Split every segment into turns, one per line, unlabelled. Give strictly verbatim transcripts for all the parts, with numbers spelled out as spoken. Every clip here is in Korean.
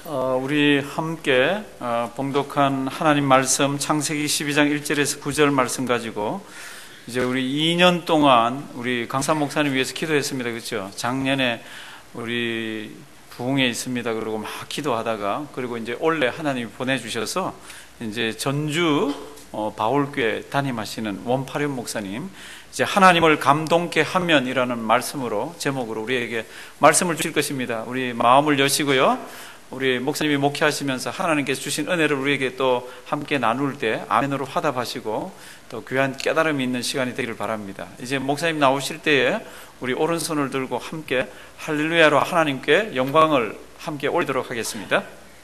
어, 우리 함께 어, 봉독한 하나님 말씀 창세기 십이 장 일 절에서 구 절 말씀 가지고 이제 우리 이 년 동안 우리 강산 목사님 위해서 기도했습니다. 그렇죠? 작년에 우리 부흥에 있습니다. 그러고 막 기도하다가 그리고 이제 올해 하나님이 보내주셔서 이제 전주 어, 바울교회 담임하시는 원파련 목사님 이제 하나님을 감동케 하면이라는 말씀으로 제목으로 우리에게 말씀을 주실 것입니다. 우리 마음을 여시고요. 우리 목사님이 목회하시면서 하나님께서 주신 은혜를 우리에게 또 함께 나눌 때 아멘으로 화답하시고 또 귀한 깨달음이 있는 시간이 되기를 바랍니다. 이제 목사님 나오실 때에 우리 오른손을 들고 함께 할렐루야로 하나님께 영광을 함께 올리도록 하겠습니다.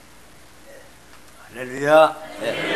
할렐루야. 네.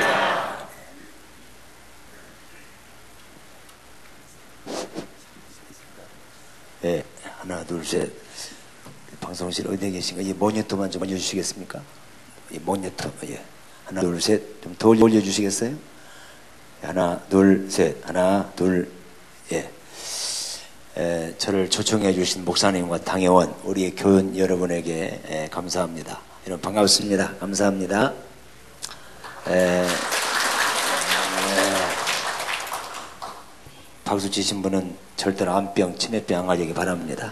네, 하나, 둘, 셋. 방송실 어디에 계신가? 이 모니터만 좀 올려주시겠습니까? 이 모니터, 예. 하나, 둘, 셋. 좀 더 올려주시겠어요? 하나, 둘, 셋. 하나, 둘, 예. 에, 저를 초청해 주신 목사님과 당회원, 우리 교원 여러분에게 에, 감사합니다. 여러분 반갑습니다. 감사합니다. 에, 에, 박수 치신 분은 절대로 암병, 치매병 안 가지기 바랍니다.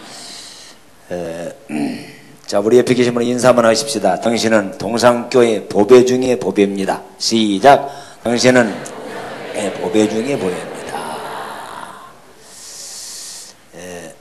에, 자, 우리 옆에 계신 분은 인사 한번 하십시다. 당신은 동산교회 보배 중의 보배입니다. 시작. 당신은 네, 보배 중의 보배입니다. 에,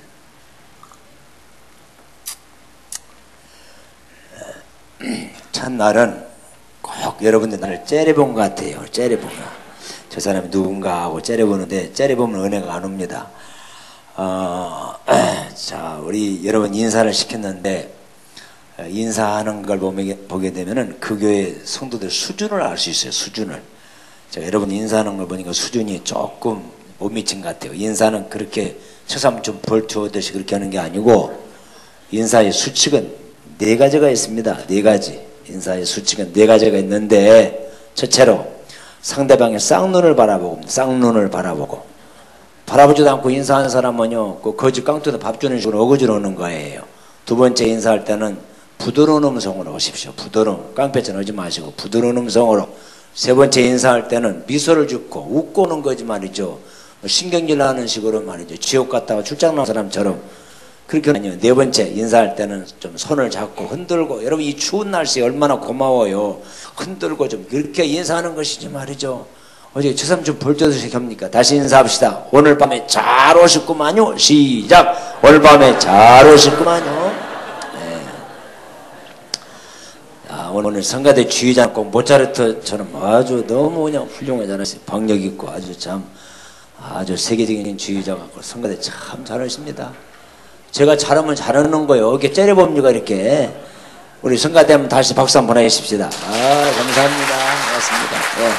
첫날은 꼭 여러분들 나를 째려본 것 같아요. 째려본 거. 저 사람이 누군가 하고 째려보는데 째려보면 은혜가 안 옵니다. 어, 자, 우리 여러분 인사를 시켰는데 인사하는 걸 보게, 보게 되면은 그 교회 성도들 수준을 알 수 있어요. 수준을. 제가 여러분 인사하는 걸 보니까 수준이 조금 못 미친 것 같아요. 인사는 그렇게 처삼촌 벌 주듯이 그렇게 하는 게 아니고 인사의 수칙은 네 가지가 있습니다. 네 가지. 인사의 수칙은 네 가지가 있는데 첫째로 상대방의 쌍눈을 바라보고 쌍눈을 바라보고 바라보지도 않고 인사하는 사람은요, 그 거지 깡통에 밥 주는 식으로 어거지로 오는 거예요. 두 번째 인사할 때는 부드러운 음성으로 오십시오. 부드러운, 깡패처럼 하지 마시고 부드러운 음성으로. 세 번째 인사할 때는 미소를 짓고 웃고 오는 거지 말이죠. 신경질 나는 식으로 말이죠. 지옥 갔다가 출장 나온 사람처럼. 그렇게 아니요. 네 번째 인사할 때는 좀 손을 잡고 흔들고, 여러분 이 추운 날씨에 얼마나 고마워요. 흔들고 좀 그렇게 인사하는 것이지 말이죠. 어제 처삼촌 벌떼듯이 합니까? 다시 인사합시다. 오늘 밤에 잘 오셨구만요. 시작. 오늘 밤에 잘 오셨구만요. 네. 아, 오늘 성가대 주의장 꼭 모차르트처럼 아주 너무 그냥 훌륭하게 잘하셨어요. 박력 있고 아주 참 아주 세계적인 주의자 같고 성가대 참 잘하십니다. 제가 잘하면 잘하는 거예요. 이렇게 째려봅니까 이렇게. 우리 성가대 한번 다시 박수 한번 보내주십시다. 아, 감사합니다. 고맙습니다. 네.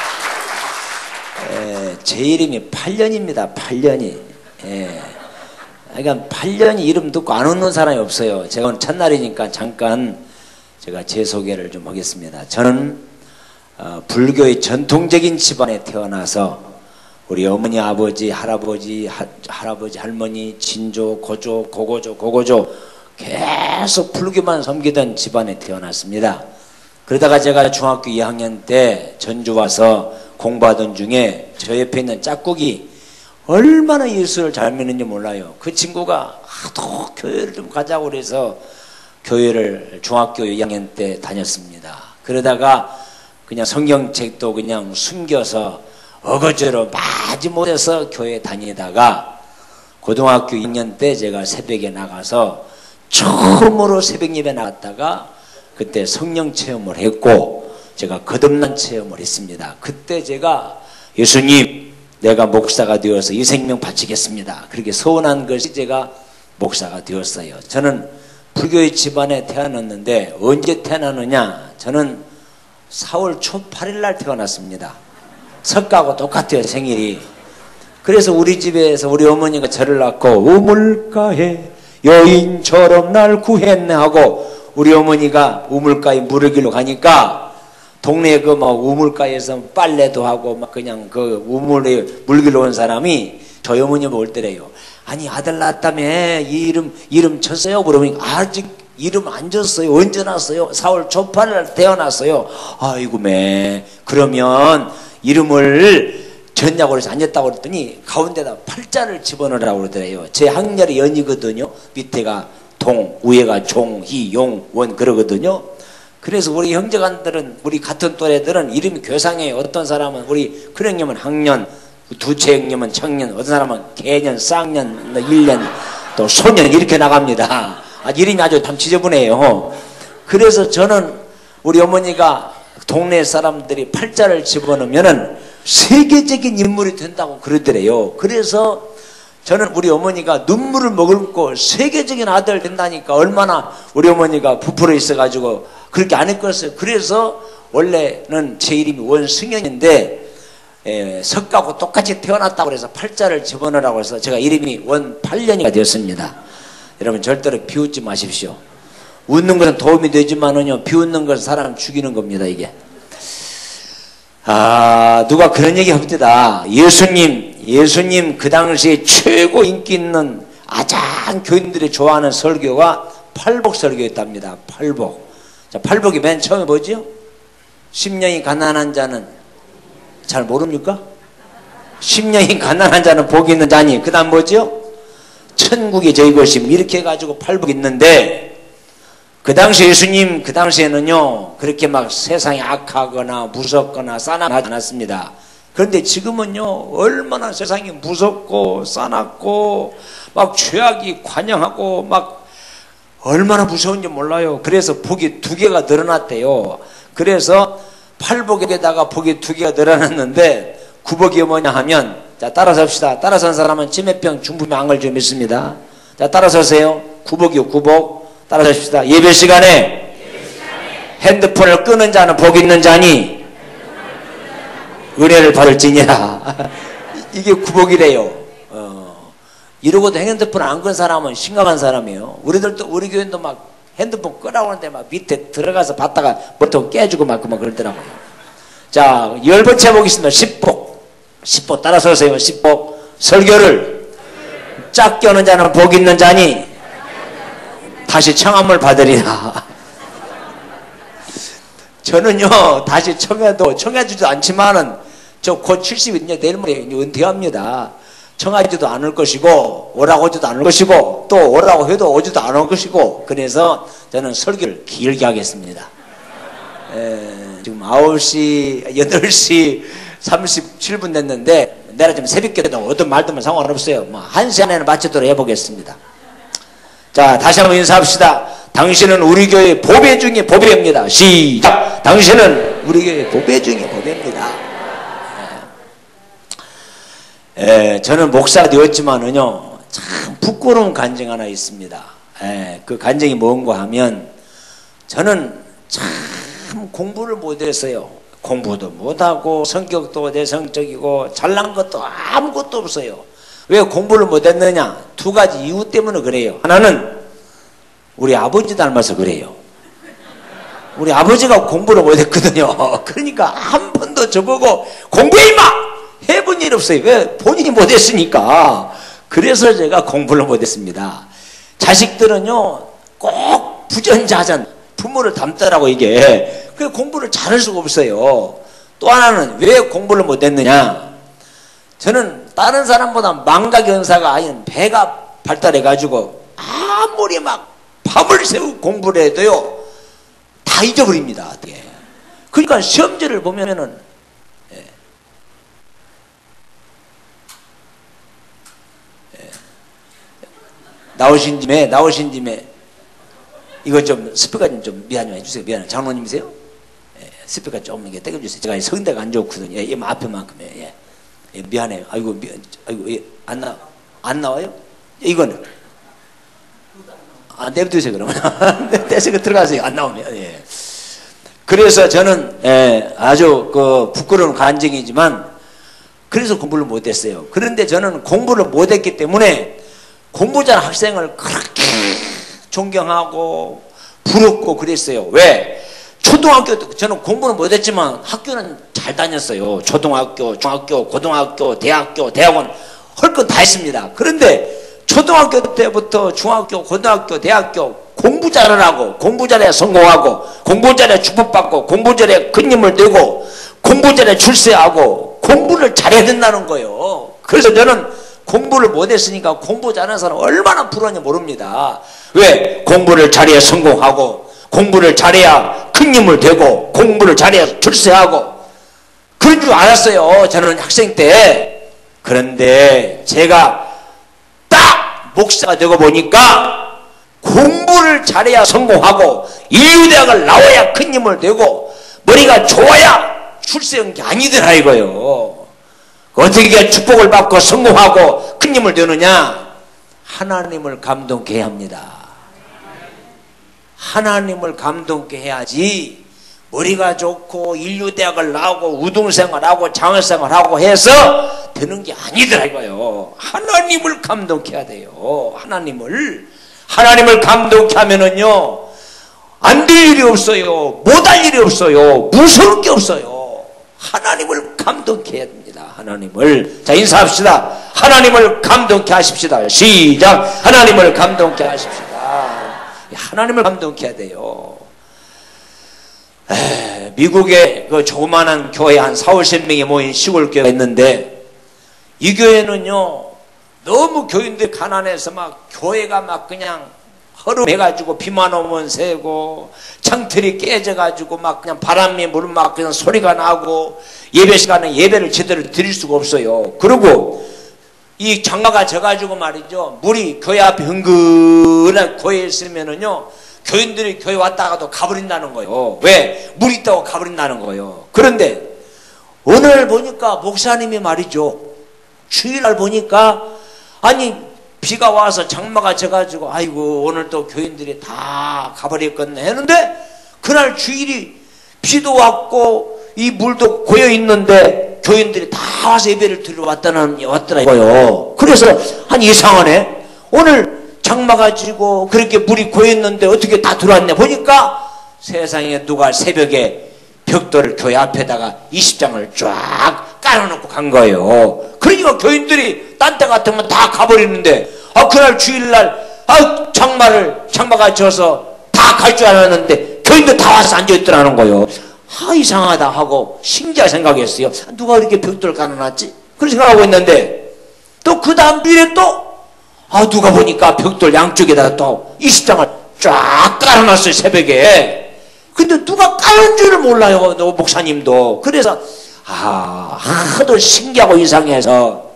에, 제 이름이 팔 년입니다. 팔 년이. 예. 그러니까 팔 년이 이름 듣고 안 웃는 사람이 없어요. 제가 오늘 첫날이니까 잠깐 제가 제 소개를 좀 하겠습니다. 저는 어, 불교의 전통적인 집안에 태어나서 우리 어머니, 아버지, 할아버지, 하, 할아버지, 할머니, 친조, 고조, 고고조, 고고조 계속 불교만 섬기던 집안에 태어났습니다. 그러다가 제가 중학교 이 학년 때 전주 와서 공부하던 중에 저 옆에 있는 짝꿍이 얼마나 예수를 잘 믿는지 몰라요. 그 친구가 하도 교회를 좀 가자고 그래서 교회를 중학교 이 학년 때 다녔습니다. 그러다가 그냥 성경책도 그냥 숨겨서 어거지로 마지못해서 교회 다니다가 고등학교 이 학년 때 제가 새벽에 나가서 처음으로 새벽 예배 나갔다가 그때 성령 체험을 했고 제가 거듭난 체험을 했습니다. 그때 제가 예수님 내가 목사가 되어서 이 생명 바치겠습니다. 그렇게 서운한 것이 제가 목사가 되었어요. 저는 불교의 집안에 태어났는데 언제 태어나느냐, 저는 사월 초팔일 날 태어났습니다. 석가하고 똑같아요, 생일이. 그래서 우리 집에서 우리 어머니가 저를 낳고 우물가에 여인처럼 날 구했네 하고 우리 어머니가 우물가에 물을 길러 가니까 동네 그 막 우물가에서 빨래도 하고 막 그냥 그 우물에 물 길러 온 사람이 저희 어머니 볼 때래요. 아니 아들 낳았다며 이 이름 이름 쳤어요? 그러면 아직 이름 안 줬어요. 언제 났어요? 사월 초팔 날 태어났어요. 아이고 매 그러면 이름을 졌냐고 그래서 안 졌다고 그랬더니 가운데다 팔자를 집어넣으라고 그러더래요. 제 학렬이 연이거든요. 밑에가 동, 위에가 종, 희, 용, 원 그러거든요. 그래서 우리 형제간들은 우리 같은 또래들은 이름이 괴상해요. 어떤 사람은 우리 큰형님은 학년, 두째 형님은 청년, 어떤 사람은 개년, 쌍년, 일년, 또 소년 이렇게 나갑니다. 아, 이름이 아주 참 지저분해요. 그래서 저는 우리 어머니가 동네 사람들이 팔자를 집어넣으면은 세계적인 인물이 된다고 그러더래요. 그래서 저는 우리 어머니가 눈물을 머금고 세계적인 아들 된다니까 얼마나 우리 어머니가 부풀어 있어가지고 그렇게 안 했겠어요. 그래서 원래는 제 이름이 원승현인데 에, 석가하고 똑같이 태어났다고 해서 팔자를 집어넣으라고 해서 제가 이름이 원팔년이가 되었습니다. 여러분 절대로 비웃지 마십시오. 웃는 것은 도움이 되지만은요, 비웃는 것은 사람 죽이는 겁니다, 이게. 아, 누가 그런 얘기 합니다. 예수님, 예수님 그 당시에 최고 인기 있는 아장 교인들이 좋아하는 설교가 팔복 설교였답니다. 팔복. 자, 팔복이 맨 처음에 뭐지요? 심령이 가난한 자는 잘 모릅니까? 심령이 가난한 자는 복이 있는 자니. 그 다음 뭐지요? 천국이 저희 것임. 이렇게 해가지고 팔복이 있는데 그 당시 예수님 그 당시에는요 그렇게 막 세상이 악하거나 무섭거나 싸납하지 않았습니다. 그런데 지금은요 얼마나 세상이 무섭고 싸납고 막 죄악이 관영하고 막 얼마나 무서운지 몰라요. 그래서 복이 두 개가 늘어났대요. 그래서 팔복에다가 복이 두 개가 늘어났는데 구복이 뭐냐 하면, 자 따라서 합시다. 따라선 사람은 치매병 중풍병 안 걸리죠 믿습니다. 자 따라서세요. 구복이요 구복. 따라서 합시다. 예배 시간에, 예배 시간에 핸드폰을 끄는 자는 복 있는 자니 은혜를 받을지니라. 이게 구복이래요. 어. 이러고도 핸드폰 안 끈 사람은 심각한 사람이에요. 우리들도 우리 교인도 막 핸드폰 끄라고 하는데 막 밑에 들어가서 봤다가 보통 깨지고 막 그만 그러더라고요. 자, 열 번째 보겠습니다. 십복. 십복 따라서 하세요. 십복. 설교를 짝 껴는 자는 복 있는 자니 다시 청함을 받으리라. 저는요 다시 청해도 청해주지도 않지만은 저 곧 칠십이냐 내일 모레 은퇴합니다. 청하지도 않을 것이고 오라고 하지도 않을 것이고 또 오라고 해도 오지도 않을 것이고, 그래서 저는 설교를 길게 하겠습니다. 에, 지금 아홉 시 여덟 시 삼십칠 분 됐는데 내가 지금 새벽에도 어떤 말도면 상관없어요. 뭐 한 시 안에는 마치도록 해보겠습니다. 자, 다시 한번 인사합시다. 당신은 우리 교회 보배 중에 보배입니다. 시작. 당신은 우리 교회 보배 중에 보배입니다. 에, 에, 저는 목사가 되었지만은요 참 부끄러운 간증 하나 있습니다. 에, 그 간증이 뭔가 하면, 저는 참 공부를 못했어요. 공부도 못하고 성격도 내성적이고 잘난 것도 아무것도 없어요. 왜 공부를 못했느냐? 두 가지 이유 때문에 그래요. 하나는 우리 아버지 닮아서 그래요. 우리 아버지가 공부를 못했거든요. 그러니까 한 번도 저보고 공부해 임마! 해본 일 없어요. 왜? 본인이 못했으니까. 그래서 제가 공부를 못했습니다. 자식들은요 꼭 부전자전 부모를 닮더라고 이게. 그래서 공부를 잘할 수가 없어요. 또 하나는 왜 공부를 못했느냐? 저는 다른 사람보다 망각 연사가 아닌 배가 발달해가지고 아무리 막 밤을 새우 공부를 해도요 다 잊어버립니다. 그러니까 시험지를 보면은 예. 예. 나오신 김에 나오신 김에 이거 좀 스피커 좀, 좀 미안 좀 해주세요. 미안해. 장로님이세요? 예. 스피커 좀 이게 떼겨주세요. 제가 성대가 안 좋거든요. 예. 앞에만큼에 예. 예, 미안해요. 아이고, 미, 아이고, 예, 안 나, 안 나와요? 이거는. 아, 내버려두세요, 그러면. 내세가 들어가세요. 안 나오면. 예. 그래서 저는, 예, 아주 그 부끄러운 간증이지만, 그래서 공부를 못했어요. 그런데 저는 공부를 못했기 때문에 공부 잘하는 학생을 그렇게 존경하고 부럽고 그랬어요. 왜? 초등학교 때 저는 공부는 못했지만 학교는 잘 다녔어요. 초등학교, 중학교, 고등학교, 대학교, 대학원 할 건 다 했습니다. 그런데 초등학교 때부터 중학교, 고등학교, 대학교 공부 잘하라고, 공부 잘해야 성공하고, 공부 잘해야 축복받고, 공부 잘해야 큰 힘을 내고, 공부 잘해야 출세하고, 공부를 잘해야 된다는 거예요. 그래서 저는 공부를 못했으니까 공부 잘하는 사람 얼마나 불안한지 모릅니다. 왜? 공부를 잘해야 성공하고, 공부를 잘해야 큰 힘을 되고, 공부를 잘해야 출세하고, 그런 줄 알았어요. 저는 학생 때. 그런데 제가 딱 목사가 되고 보니까 공부를 잘해야 성공하고 인류대학을 나와야 큰 힘을 내고 머리가 좋아야 출세한 게 아니더라 이거요. 어떻게 축복을 받고 성공하고 큰 힘을 내느냐? 하나님을 감동케 해야 합니다. 하나님을 감동케 해야지 머리가 좋고 인류대학을 나오고 우등생활하고 장학생활하고 해서 되는 게 아니더라 이거요. 하나님을 감동케 해야 돼요. 하나님을 하나님을 감동케 하면은요 안 될 일이 없어요. 못할 일이 없어요. 무서울 게 없어요. 하나님을 감동케 해야 됩니다. 하나님을. 자, 인사합시다. 하나님을 감동케 하십시다. 시작. 하나님을 감동케 하십시다. 하나님을 감동케 해야 돼요. 에, 미국에 그 조그만한 교회 한 사오십 명이 모인 시골 교회가 있는데 이 교회는요 너무 교인들 가난해서 막 교회가 막 그냥 허름해가지고 비만 오면 새고 창틀이 깨져가지고 막 그냥 바람이 불면 막 그냥 소리가 나고 예배 시간에 예배를 제대로 드릴 수가 없어요. 그리고 이 장마가 져가지고 말이죠 물이 교회 앞에 흥건한 교회에 있으면은요 교인들이 교회 왔다가도 가버린다는 거예요. 왜? 물이 있다고 가버린다는 거예요. 그런데 오늘 보니까 목사님이 말이죠 주일날 보니까 아니 비가 와서 장마가 져가지고 아이고 오늘 또 교인들이 다 가버렸겠네 했는데 그날 주일이 비도 왔고 이 물도 고여 있는데 교인들이 다 와서 예배를 드리러 왔다는 왔더라고요. 그래서 한 이상하네. 오늘 장마가 지고 그렇게 물이 고여 있는데 어떻게 다 들어왔냐 보니까 세상에 누가 새벽에 벽돌을 교회 앞에다가 이십 장을 쫙 깔아놓고 간 거예요. 그러니까 교인들이 딴 때 같으면 다 가버리는데 아 그날 주일날 아 장마를 장마가 져서 다 갈 줄 알았는데 교인들 다 와서 앉아있더라는 거예요. 아 이상하다 하고 신기하게 생각했어요. 누가 이렇게 벽돌을 깔아놨지? 그런 생각하고 있는데 또 그 다음 주일에 또 아 누가 보니까 벽돌 양쪽에다가 또 이십 장을 쫙 깔아놨어요 새벽에. 근데 누가 깔은 줄을 몰라요 너 목사님도. 그래서 아 하도 신기하고 이상해서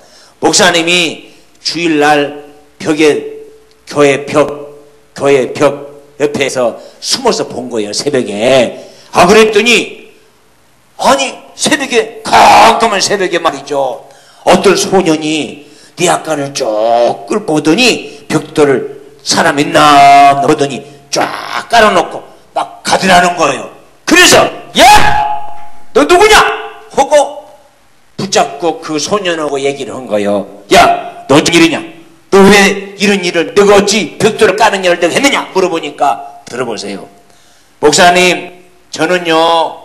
목사님이 주일날 벽에 교회 벽 교회 벽 옆에서 숨어서 본 거예요 새벽에. 아 그랬더니 아니 새벽에 깜깜한 새벽에 말이죠 어떤 소년이 대학가를 쭉 끌고 오더니 벽돌을 사람 있나 보더니 쫙 깔아놓고 막 가더라는 거예요. 그래서 야! 너 누구냐? 하고 붙잡고 그 소년하고 얘기를 한 거예요. 야! 너 무슨 일이냐? 너 왜 이런 일을 너가 어찌 벽돌을 까는 일을 너가 했느냐? 물어보니까 들어보세요. 목사님 저는요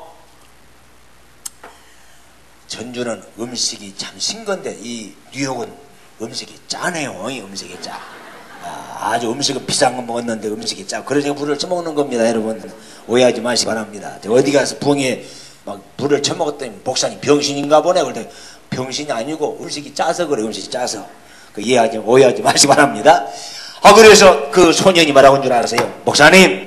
전주는 음식이 참 신건데 이 뉴욕은 음식이 짜네요. 이 음식이 짜. 아, 아주 음식은 비싼 거 먹었는데 음식이 짜. 그래서 불을 쳐먹는 겁니다. 여러분 오해하지 마시기 바랍니다. 어디 가서 부흥에 막 불을 쳐먹었더니 목사님 병신인가 보네. 그랬더니 병신이 아니고 음식이 짜서 그래. 음식이 짜서. 그 이해하지 오해하지 마시기 바랍니다. 아 그래서 그 소년이 뭐라고 한 줄 알았어요? 목사님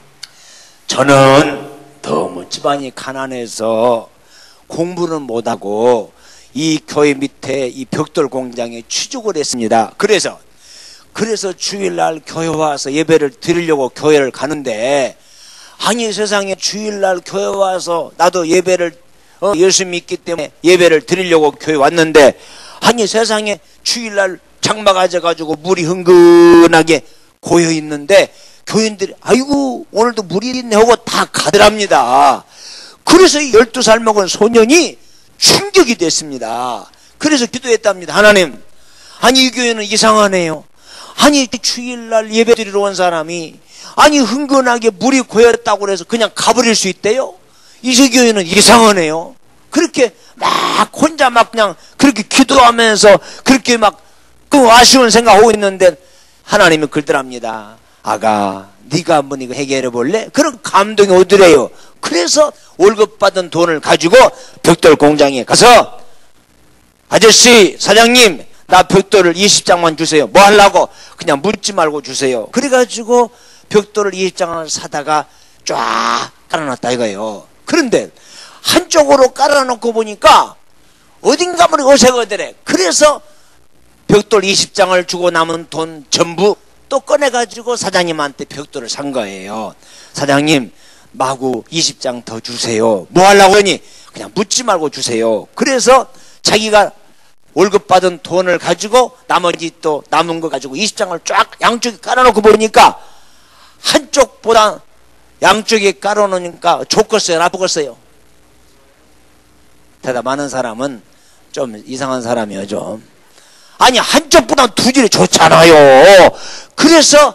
저는 너무 집안이 가난해서 공부는 못하고 이 교회 밑에 이 벽돌 공장에 취직을 했습니다. 그래서 그래서 주일날 교회 와서 예배를 드리려고 교회를 가는데 아니 세상에 주일날 교회 와서 나도 예배를 어, 예수 믿기 때문에 예배를 드리려고 교회 왔는데 아니 세상에 주일날 장마가 져가지고 물이 흥건하게 고여 있는데 교인들이 아이고 오늘도 물이 있네 하고 다 가더랍니다. 그래서 이 열두 살 먹은 소년이 충격이 됐습니다. 그래서 기도했답니다. 하나님 아니 이 교회는 이상하네요. 아니 주일날 예배 드리러 온 사람이 아니 흥건하게 물이 고였다고 해서 그냥 가버릴 수 있대요? 이 교회는 이상하네요. 그렇게 막 혼자 막 그냥 그렇게 기도하면서 그렇게 막 그 아쉬운 생각하고 있는데 하나님이 그러더랍니다. 아가 네가 한번 이거 해결해 볼래? 그런 감동이 오더래요. 그래서 월급 받은 돈을 가지고 벽돌 공장에 가서 아저씨 사장님 나 벽돌을 이십 장만 주세요. 뭐 하려고? 그냥 묻지 말고 주세요. 그래가지고 벽돌을 이십 장을 사다가 쫙 깔아놨다 이거예요. 그런데 한쪽으로 깔아놓고 보니까 어딘가 모르게 어색하더래. 그래서 벽돌 이십 장을 주고 남은 돈 전부 또 꺼내가지고 사장님한테 벽돌을 산 거예요. 사장님 마구 이십 장 더 주세요. 뭐 하려고 하니? 그냥 묻지 말고 주세요. 그래서 자기가 월급 받은 돈을 가지고 나머지 또 남은 거 가지고 이십 장을 쫙 양쪽에 깔아놓고 보니까 한쪽보다 양쪽에 깔아놓으니까 좋겠어요? 나쁘겠어요? 대답하는 사람은 좀 이상한 사람이에요. 좀. 아니 한쪽보다 두 줄이 좋잖아요. 그래서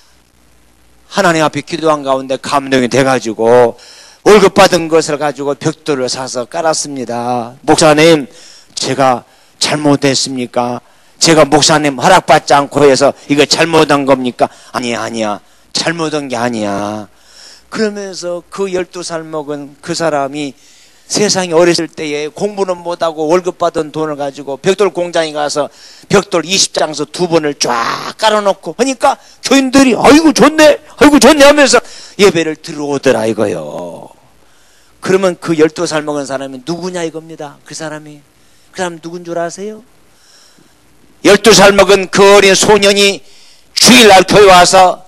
하나님 앞에 기도한 가운데 감동이 돼가지고 월급 받은 것을 가지고 벽돌을 사서 깔았습니다. 목사님 제가 잘못했습니까? 제가 목사님 허락받지 않고 해서 이거 잘못한 겁니까? 아니야 아니야 잘못한 게 아니야. 그러면서 그 열두 살 먹은 그 사람이 세상에 어렸을 때에 공부는 못하고 월급 받은 돈을 가지고 벽돌 공장에 가서 벽돌 이십 장에서 두 번을 쫙 깔아놓고 하니까 교인들이 아이고 좋네 아이고 좋네 하면서 예배를 들어오더라 이거요. 그러면 그 열두 살 먹은 사람이 누구냐 이겁니다. 그 사람이 그 사람 누군 줄 아세요? 열두 살 먹은 그 어린 소년이 주일날 교회 와서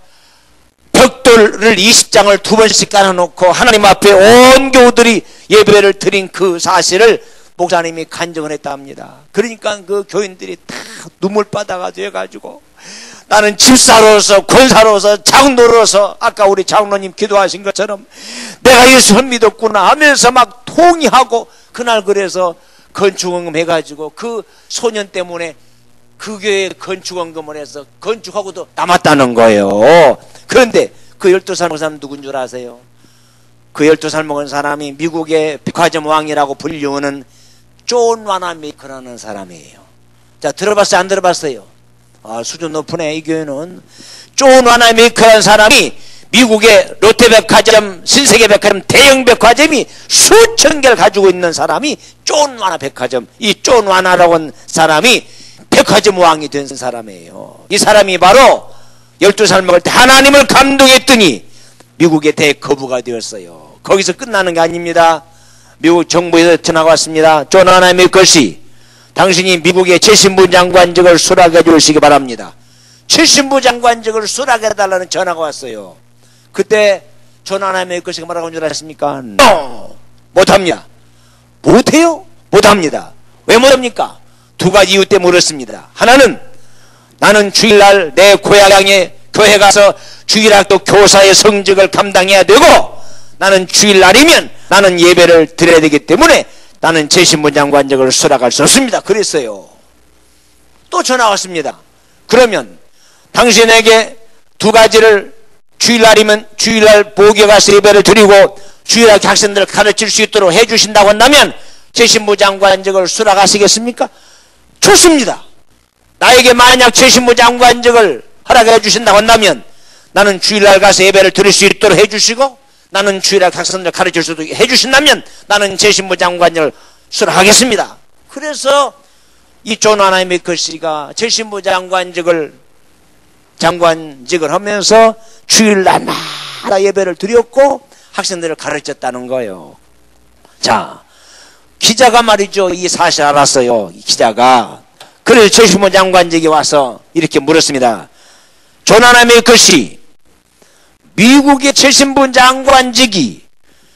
벽돌을 이십 장을 두 번씩 깔아놓고 하나님 앞에 온 교우들이 예배를 드린 그 사실을 목사님이 간증을 했다 합니다. 그러니까 그 교인들이 다 눈물바다가 되어가지고 나는 집사로서 권사로서 장로로서 아까 우리 장로님 기도하신 것처럼 내가 예수를 믿었구나 하면서 막 통의하고 그날 그래서 건축원금 해가지고 그 소년 때문에 그 교회에 건축원금을 해서 건축하고도 남았다는 거예요. 그런데 그 열두 살 먹은 사람 누군 줄 아세요? 그 열두 살 먹은 사람이 미국의 백화점 왕이라고 불리우는 존 와나메이커라는 사람이에요. 자, 들어봤어요? 안 들어봤어요? 아, 수준 높으네, 이 교회는. 존 와나메이커라는 사람이 미국의 롯데백화점, 신세계백화점, 대형백화점이 수천 개를 가지고 있는 사람이 존 와나 백화점, 이 존 와나라고 하는 사람이 백화점 왕이 된 사람이에요. 이 사람이 바로 열두 살 먹을 때 하나님을 감동했더니 미국의 대거부가 되었어요. 거기서 끝나는 게 아닙니다. 미국 정부에서 전화가 왔습니다. 존 와나메이커씨, 당신이 미국의 최신부 장관직을 수락해 주시기 바랍니다. 최신부 장관직을 수락해 달라는 전화가 왔어요. 그때 존 와나메이커씨가 뭐라고 한 줄 아십니까? No! 못합니다. 못해요? 못합니다. 왜 못합니까? 두 가지 이유 때문에 그렇습니다. 하나는 나는 주일날 내 고향에 교회 가서 주일학교 교사의 성직을 감당해야 되고 나는 주일날이면 나는 예배를 드려야 되기 때문에 나는 재신부 장관직을 수락할 수 없습니다. 그랬어요. 또 전화 왔습니다. 그러면 당신에게 두 가지를 주일날이면 주일날 보기에 가서 예배를 드리고 주일학교 학생들을 가르칠 수 있도록 해주신다고 한다면 재신부 장관직을 수락하시겠습니까? 좋습니다. 나에게 만약 재신부 장관직을 허락해 주신다고 한다면 나는 주일날 가서 예배를 드릴 수 있도록 해주시고 나는 주일학 학생들 가르칠 수도 해주신다면 나는 재신부 장관직을 수락하겠습니다. 그래서 이 존 와나메이커 씨가 재신부 장관직을 장관직을 하면서 주일날마다 예배를 드렸고 학생들을 가르쳤다는 거예요. 자, 기자가 말이죠. 이 사실 알았어요. 이 기자가. 그래서 재신부 장관직에 와서 이렇게 물었습니다. 존 와나메이커 씨, 미국의 재신부 장관직이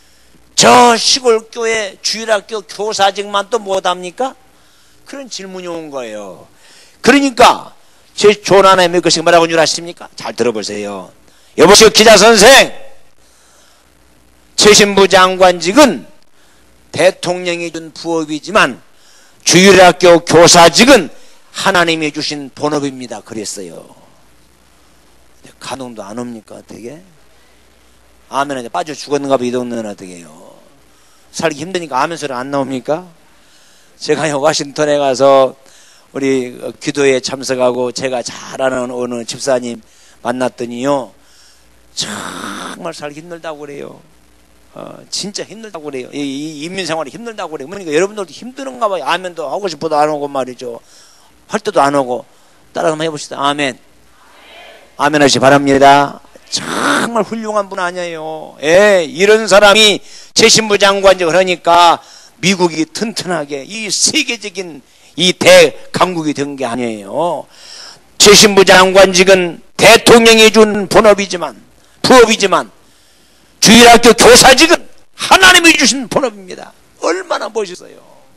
저 시골교회 주일학교 교사직만 또 못합니까? 그런 질문이 온 거예요. 그러니까 제 존 와나메이커 씨가 뭐라고 줄 아십니까? 잘 들어보세요. 여보세요 기자 선생, 재신부 장관직은 대통령이 준 부업이지만 주일학교 교사직은 하나님이 주신 본업입니다. 그랬어요. 감동도 안 옵니까? 되게 아멘에 빠져 죽었는가 봐. 이 동네는 어떻게 해요? 살기 힘드니까 아멘 소리 안 나옵니까? 제가 워싱턴에 가서 우리 기도에 참석하고 제가 잘 아는 어느 집사님 만났더니요, 정말 살기 힘들다고 그래요. 어, 진짜 힘들다고 그래요. 이, 이 인민생활이 힘들다고 그래요. 그러니까 여러분들도 힘든가 봐요. 아멘도 하고 싶어도 안 오고 말이죠. 할 때도 안 오고. 따라 한번 해봅시다. 아멘. 아멘 하시 바랍니다. 정말 훌륭한 분 아니에요. 예, 이런 사람이 재신부 장관직 그러니까 미국이 튼튼하게 이 세계적인 이 대강국이 된 게 아니에요. 재신부 장관직은 대통령이 준 본업이지만 부업이지만 주일학교 교사직은 하나님이 주신 본업입니다. 얼마나 멋있어요.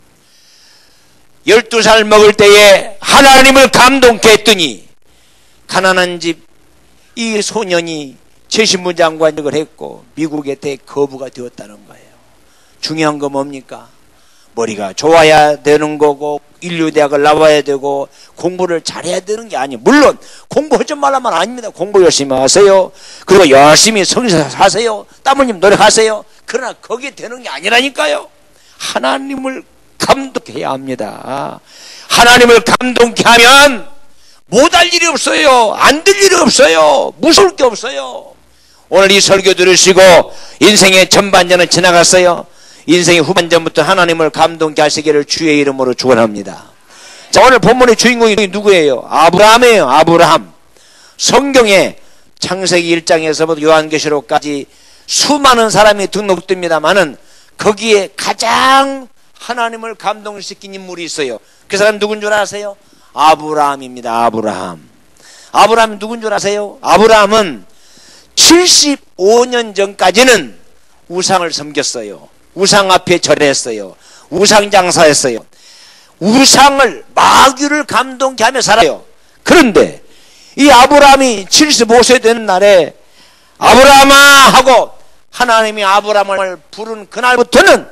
열두 살 먹을 때에 하나님을 감동케 했더니 가난한 집 이 소년이 재신부 장관직을 했고 미국의 대거부가 되었다는 거예요. 중요한 거 뭡니까? 머리가 좋아야 되는 거고 인류대학을 나와야 되고 공부를 잘해야 되는 게 아니에요. 물론 공부하지 말라면 아닙니다. 공부 열심히 하세요. 그리고 열심히 성실히 하세요. 땀 흘리면 노력하세요. 그러나 거기에 되는 게 아니라니까요. 하나님을 감동해야 합니다. 하나님을 감동케 하면 못할 일이 없어요. 안 될 일이 없어요. 무서울 게 없어요. 오늘 이 설교 들으시고 인생의 전반전은 지나갔어요. 인생의 후반전부터 하나님을 감동케 하시기를 주의 이름으로 축원합니다. 자, 오늘 본문의 주인공이 누구예요? 아브라함이에요. 아브라함. 성경에 창세기 일 장에서부터 요한계시록까지 수많은 사람이 등록됩니다만은 거기에 가장 하나님을 감동시킨 인물이 있어요. 그 사람 누군 줄 아세요? 아브라함입니다. 아브라함. 아브라함이 누군 줄 아세요? 아브라함은 칠십오 년 전까지는 우상을 섬겼어요. 우상 앞에 절했어요. 우상 장사했어요. 우상을 마귀를 감동케 하며 살아요. 그런데 이 아브라함이 칠십오 세 되는 날에 아브라함아 하고 하나님이 아브라함을 부른 그날부터는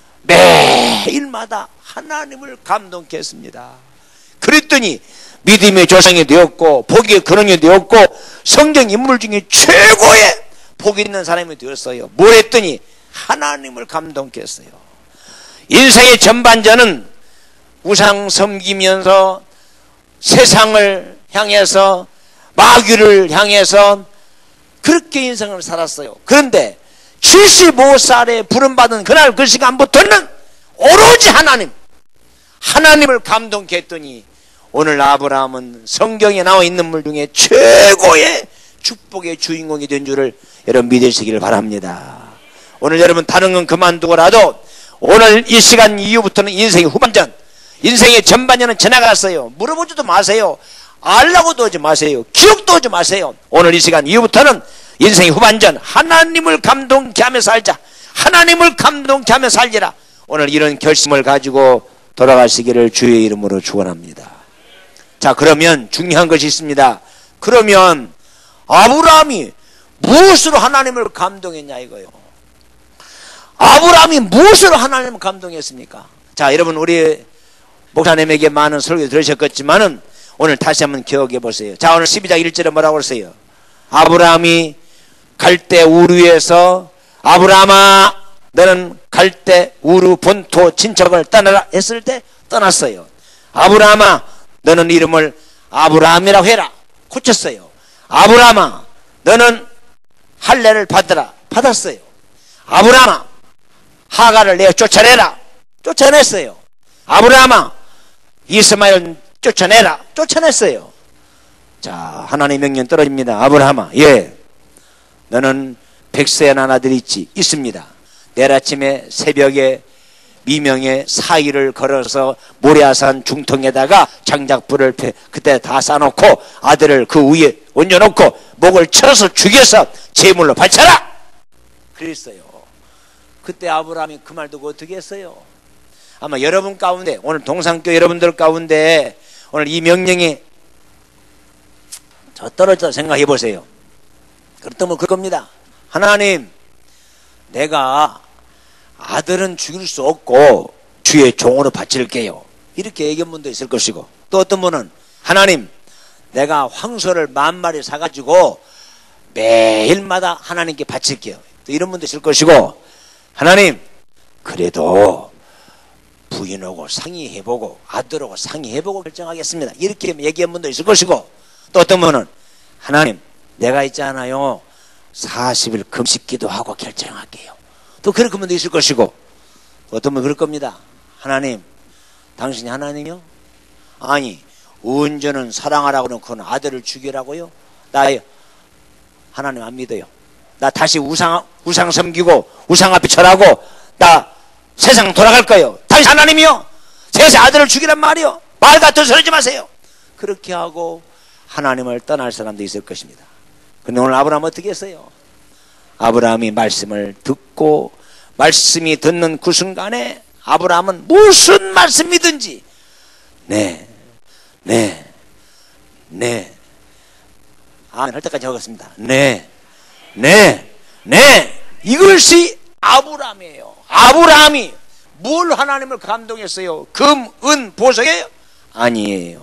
매일마다 하나님을 감동케 했습니다. 그랬더니 믿음의 조상이 되었고 복의 근원이 되었고 성경 인물 중에 최고의 복이 있는 사람이 되었어요. 뭘 했더니 하나님을 감동케 했어요. 인생의 전반전은 우상 섬기면서 세상을 향해서 마귀를 향해서 그렇게 인생을 살았어요. 그런데 칠십오 살에 부름받은 그날 그 시간부터는 오로지 하나님 하나님을 감동케 했더니 오늘 아브라함은 성경에 나와 있는 물 중에 최고의 축복의 주인공이 된 줄을 여러분 믿으시기를 바랍니다. 오늘 여러분 다른 건 그만두고라도 오늘 이 시간 이후부터는 인생의 후반전, 인생의 전반전은 지나갔어요. 물어보지도 마세요. 알라고도 하지 마세요. 기억도 하지 마세요. 오늘 이 시간 이후부터는 인생의 후반전, 하나님을 감동케 하며 살자. 하나님을 감동케 하며 살리라. 오늘 이런 결심을 가지고 돌아가시기를 주의 이름으로 축원합니다. 자, 그러면 중요한 것이 있습니다. 그러면 아브라함이 무엇으로 하나님을 감동했냐 이거요. 아브라함이 무엇으로 하나님을 감동했습니까? 자, 여러분 우리 목사님에게 많은 설교 들으셨겠지만은 오늘 다시 한번 기억해 보세요. 자, 오늘 십이 장 일 절에 뭐라고 그랬어요? 아브라함이 갈대 우르에서 아브라함아 너는 갈대 우르 본토 친척을 떠나라 했을 때 떠났어요. 아브라함아 너는 이름을 아브라함이라고 해라 고쳤어요. 아브라함아 너는 할례를 받으라 받았어요. 아브라함아 하가를 내어 쫓아내라 쫓아냈어요. 아브라함아 이스마엘 쫓아내라 쫓아냈어요. 자, 하나님의 명령 떨어집니다. 아브라함아 예 너는 백세의 한 아들이 있지 있습니다. 내일 아침에 새벽에 미명에 사이를 걸어서 모리아산 중통에다가 장작불을 그때 다 쌓아놓고 아들을 그 위에 얹어놓고 목을 쳐서 죽여서 제물로 바쳐라 그랬어요. 그때 아브라함이 그 말 듣고 어떻게 했어요? 아마 여러분 가운데 오늘 동산교 여러분들 가운데 오늘 이 명령이 저 떨어져 생각해 보세요. 그렇다면 그럴 겁니다. 하나님 내가 아들은 죽일 수 없고 주의 종으로 바칠게요 이렇게 얘기한 분도 있을 것이고 또 어떤 분은 하나님 내가 황소를 만 마리 사가지고 매일마다 하나님께 바칠게요 또 이런 분도 있을 것이고 하나님 그래도 부인하고 상의해보고 아들하고 상의해보고 결정하겠습니다 이렇게 얘기한 분도 있을 것이고 또 어떤 분은 하나님 내가 있잖아요 사십 일 금식 기도하고 결정할게요. 또 그럴 분도 있을 것이고, 어떤 분 그럴 겁니다. 하나님, 당신이 하나님이요? 아니, 온전한 사랑하라고 놓고는 아들을 죽이라고요? 나 하나님 안 믿어요. 나 다시 우상, 우상 섬기고 우상 앞에 절하고 나 세상 돌아갈 거예요. 당신 하나님이요? 세상 아들을 죽이란 말이요? 말 같은 소리 하지 마세요. 그렇게 하고 하나님을 떠날 사람도 있을 것입니다. 근데 오늘 아브라함 어떻게 했어요? 아브라함이 말씀을 듣고 말씀이 듣는 그 순간에 아브라함은 무슨 말씀이든지 네, 네, 네 아멘 할 때까지 하겠습니다. 네, 네, 네 이것이 아브라함이에요. 아브라함이 뭘 하나님을 감동했어요? 금, 은, 보석이에요? 아니에요.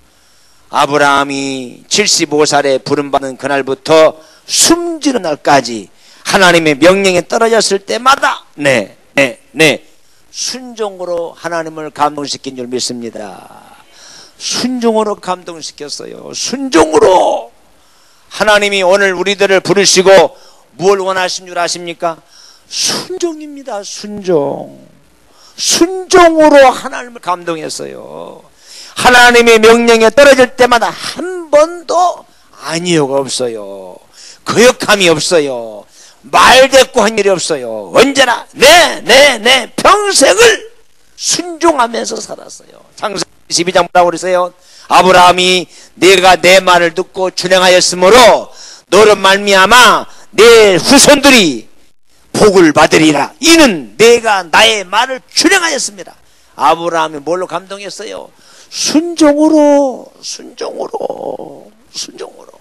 아브라함이 칠십오 살에 부름받은 그날부터 숨지는 날까지 하나님의 명령에 떨어졌을 때마다 네, 네, 네 순종으로 하나님을 감동시킨 줄 믿습니다. 순종으로 감동시켰어요. 순종으로. 하나님이 오늘 우리들을 부르시고 뭘 원하신 줄 아십니까? 순종입니다. 순종. 순종으로 하나님을 감동했어요. 하나님의 명령에 떨어질 때마다 한 번도 아니요가 없어요. 거역함이 없어요. 말대꾸 한 일이 없어요. 언제나 네, 네, 네 평생을 순종하면서 살았어요. 창세기 십이 장 뭐라고 그러세요? 아브라함이 내가 내 말을 듣고 준행하였으므로 너로 말미암아 내 후손들이 복을 받으리라. 이는 내가 나의 말을 준행하였습니다. 아브라함이 뭘로 감동했어요? 순종으로, 순종으로, 순종으로.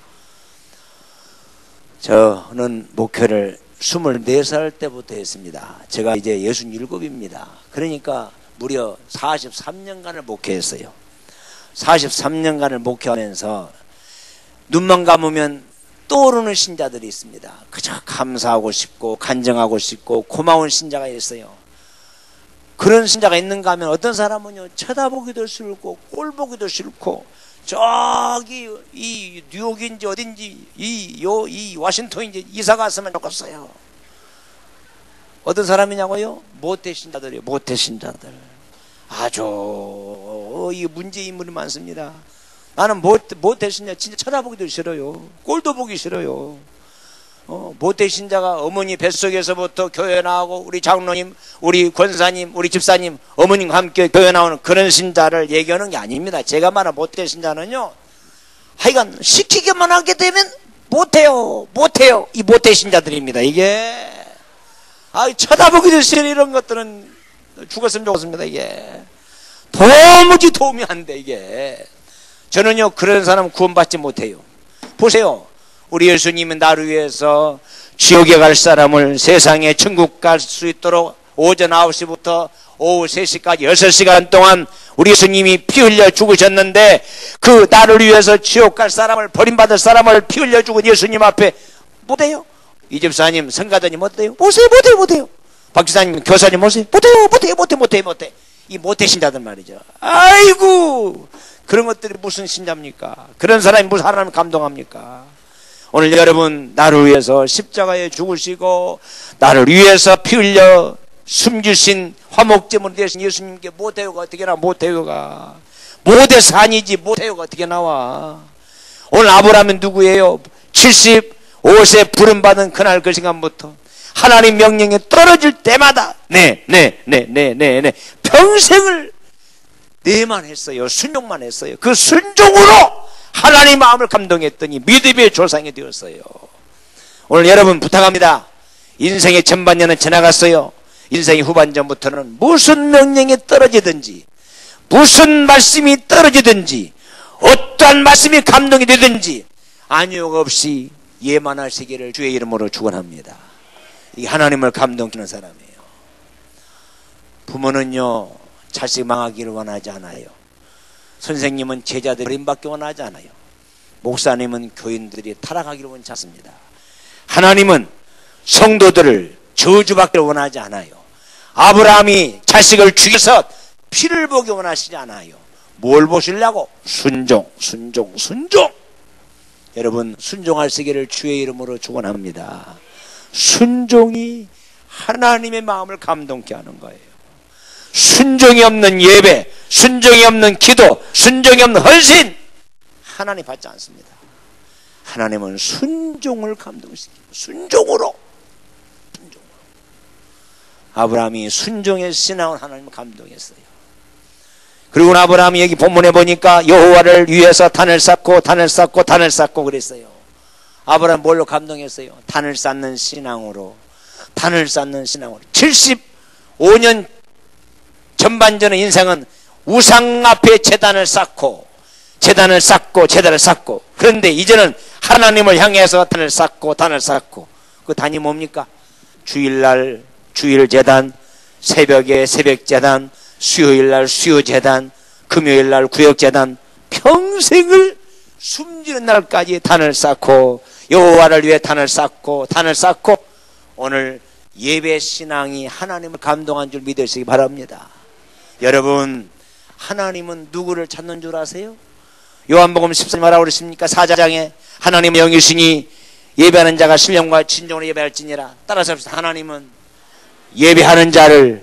저는 목회를 스물네 살 때부터 했습니다. 제가 이제 예순일곱입니다. 그러니까 무려 사십삼 년간을 목회했어요. 사십삼 년간을 목회하면서 눈만 감으면 떠오르는 신자들이 있습니다. 그저 감사하고 싶고 간증하고 싶고 고마운 신자가 있어요. 그런 신자가 있는가 하면 어떤 사람은요 쳐다보기도 싫고 꼴보기도 싫고 저기 이 뉴욕인지 어딘지 이 요 이 워싱턴인지 이사 갔으면 좋겠어요. 어떤 사람이냐고요? 모태 신자들이요. 모태 신자들. 아주 이 문제 인물이 많습니다. 나는 모태, 모태 신자 진짜 쳐다보기도 싫어요. 꼴도 보기 싫어요. 어, 모태 신자가 어머니 뱃속에서부터 교회 나오고 우리 장로님, 우리 권사님, 우리 집사님, 어머님과 함께 교회 나오는 그런 신자를 얘기하는 게 아닙니다. 제가 말한 모태 신자는요, 하여간 시키기만 하게 되면 못해요, 못해요. 이 모태 신자들입니다. 이게 아, 쳐다보기도 싫어. 이런 것들은 죽었으면 좋겠습니다. 이게 도무지 도움이 안 돼. 이게 저는요 그런 사람 구원받지 못해요. 보세요. 우리 예수님은 나를 위해서 지옥에 갈 사람을 세상에 천국 갈 수 있도록 오전 아홉 시부터 오후 세 시까지 여섯 시간 동안 우리 예수님이 피 흘려 죽으셨는데 그 나를 위해서 지옥 갈 사람을 버림받을 사람을 피 흘려 죽은 예수님 앞에 못해요? 이 집사님 성가대님 못해요? 못해요 못해요 못해요. 박지사님 교사님 못해요? 못해요 못해요 못해 못해 못해. 이 모태 신자들 말이죠. 아이고 그런 것들이 무슨 신자입니까? 그런 사람이 무슨 하나님 감동합니까? 오늘 여러분 나를 위해서 십자가에 죽으시고 나를 위해서 피 흘려 숨주신 화목제물이 되신 예수님께 못해요가 어떻게 나와? 못해요가 못해서 아니지 못해요가 어떻게 나와? 오늘 아브라함은 누구예요? 칠십오 세 부름받은 그날 그 시간부터 하나님 명령에 떨어질 때마다 네, 네, 네, 네, 네, 네 평생을 네만 했어요. 순종만 했어요. 그 순종으로 하나님 마음을 감동했더니 믿음의 조상이 되었어요. 오늘 여러분 부탁합니다. 인생의 전반년은 지나갔어요. 인생의 후반전부터는 무슨 명령이 떨어지든지 무슨 말씀이 떨어지든지 어떠한 말씀이 감동이 되든지 안욕 없이 예만하시기를 주의 이름으로 축원합니다. 이게 하나님을 감동하는 사람이에요. 부모는요 자식 망하기를 원하지 않아요. 선생님은 제자들이 버림받기 원하지 않아요. 목사님은 교인들이 타락하기를 원치 않습니다. 하나님은 성도들을 저주받기를 원하지 않아요. 아브라함이 자식을 죽여서 피를 보기 원하시지 않아요. 뭘 보시려고? 순종, 순종, 순종. 여러분 순종할 수 있기를 주의 이름으로 축원합니다. 순종이 하나님의 마음을 감동케 하는 거예요. 순종이 없는 예배, 순종이 없는 기도, 순종이 없는 헌신, 하나님 받지 않습니다. 하나님은 순종을 감동시키고 순종으로, 순종으로. 아브라함이 순종의 신앙을 하나님을 감동했어요. 그리고 아브라함이 여기 본문에 보니까 여호와를 위해서 단을 쌓고 단을 쌓고 단을 쌓고 그랬어요. 아브라함 뭘로 감동했어요? 단을 쌓는 신앙으로, 단을 쌓는 신앙으로. 칠십오 년 전반전의 인생은 우상 앞에 제단을 쌓고 제단을 쌓고 제단을 쌓고, 그런데 이제는 하나님을 향해서 단을 쌓고 단을 쌓고. 그 단이 뭡니까? 주일날 주일제단, 새벽에 새벽제단, 수요일날 수요제단, 금요일날 구역제단, 평생을 숨지는 날까지 단을 쌓고 여호와를 위해 단을 쌓고 단을 쌓고, 오늘 예배 신앙이 하나님을 감동한 줄 믿으시기 바랍니다. 여러분, 하나님은 누구를 찾는 줄 아세요? 요한복음 십사 장 뭐라고 그랬습니까? 사 장에 하나님의 영이시니 예배하는 자가 신령과 진정으로 예배할지니라. 따라서 하나님은 예배하는 자를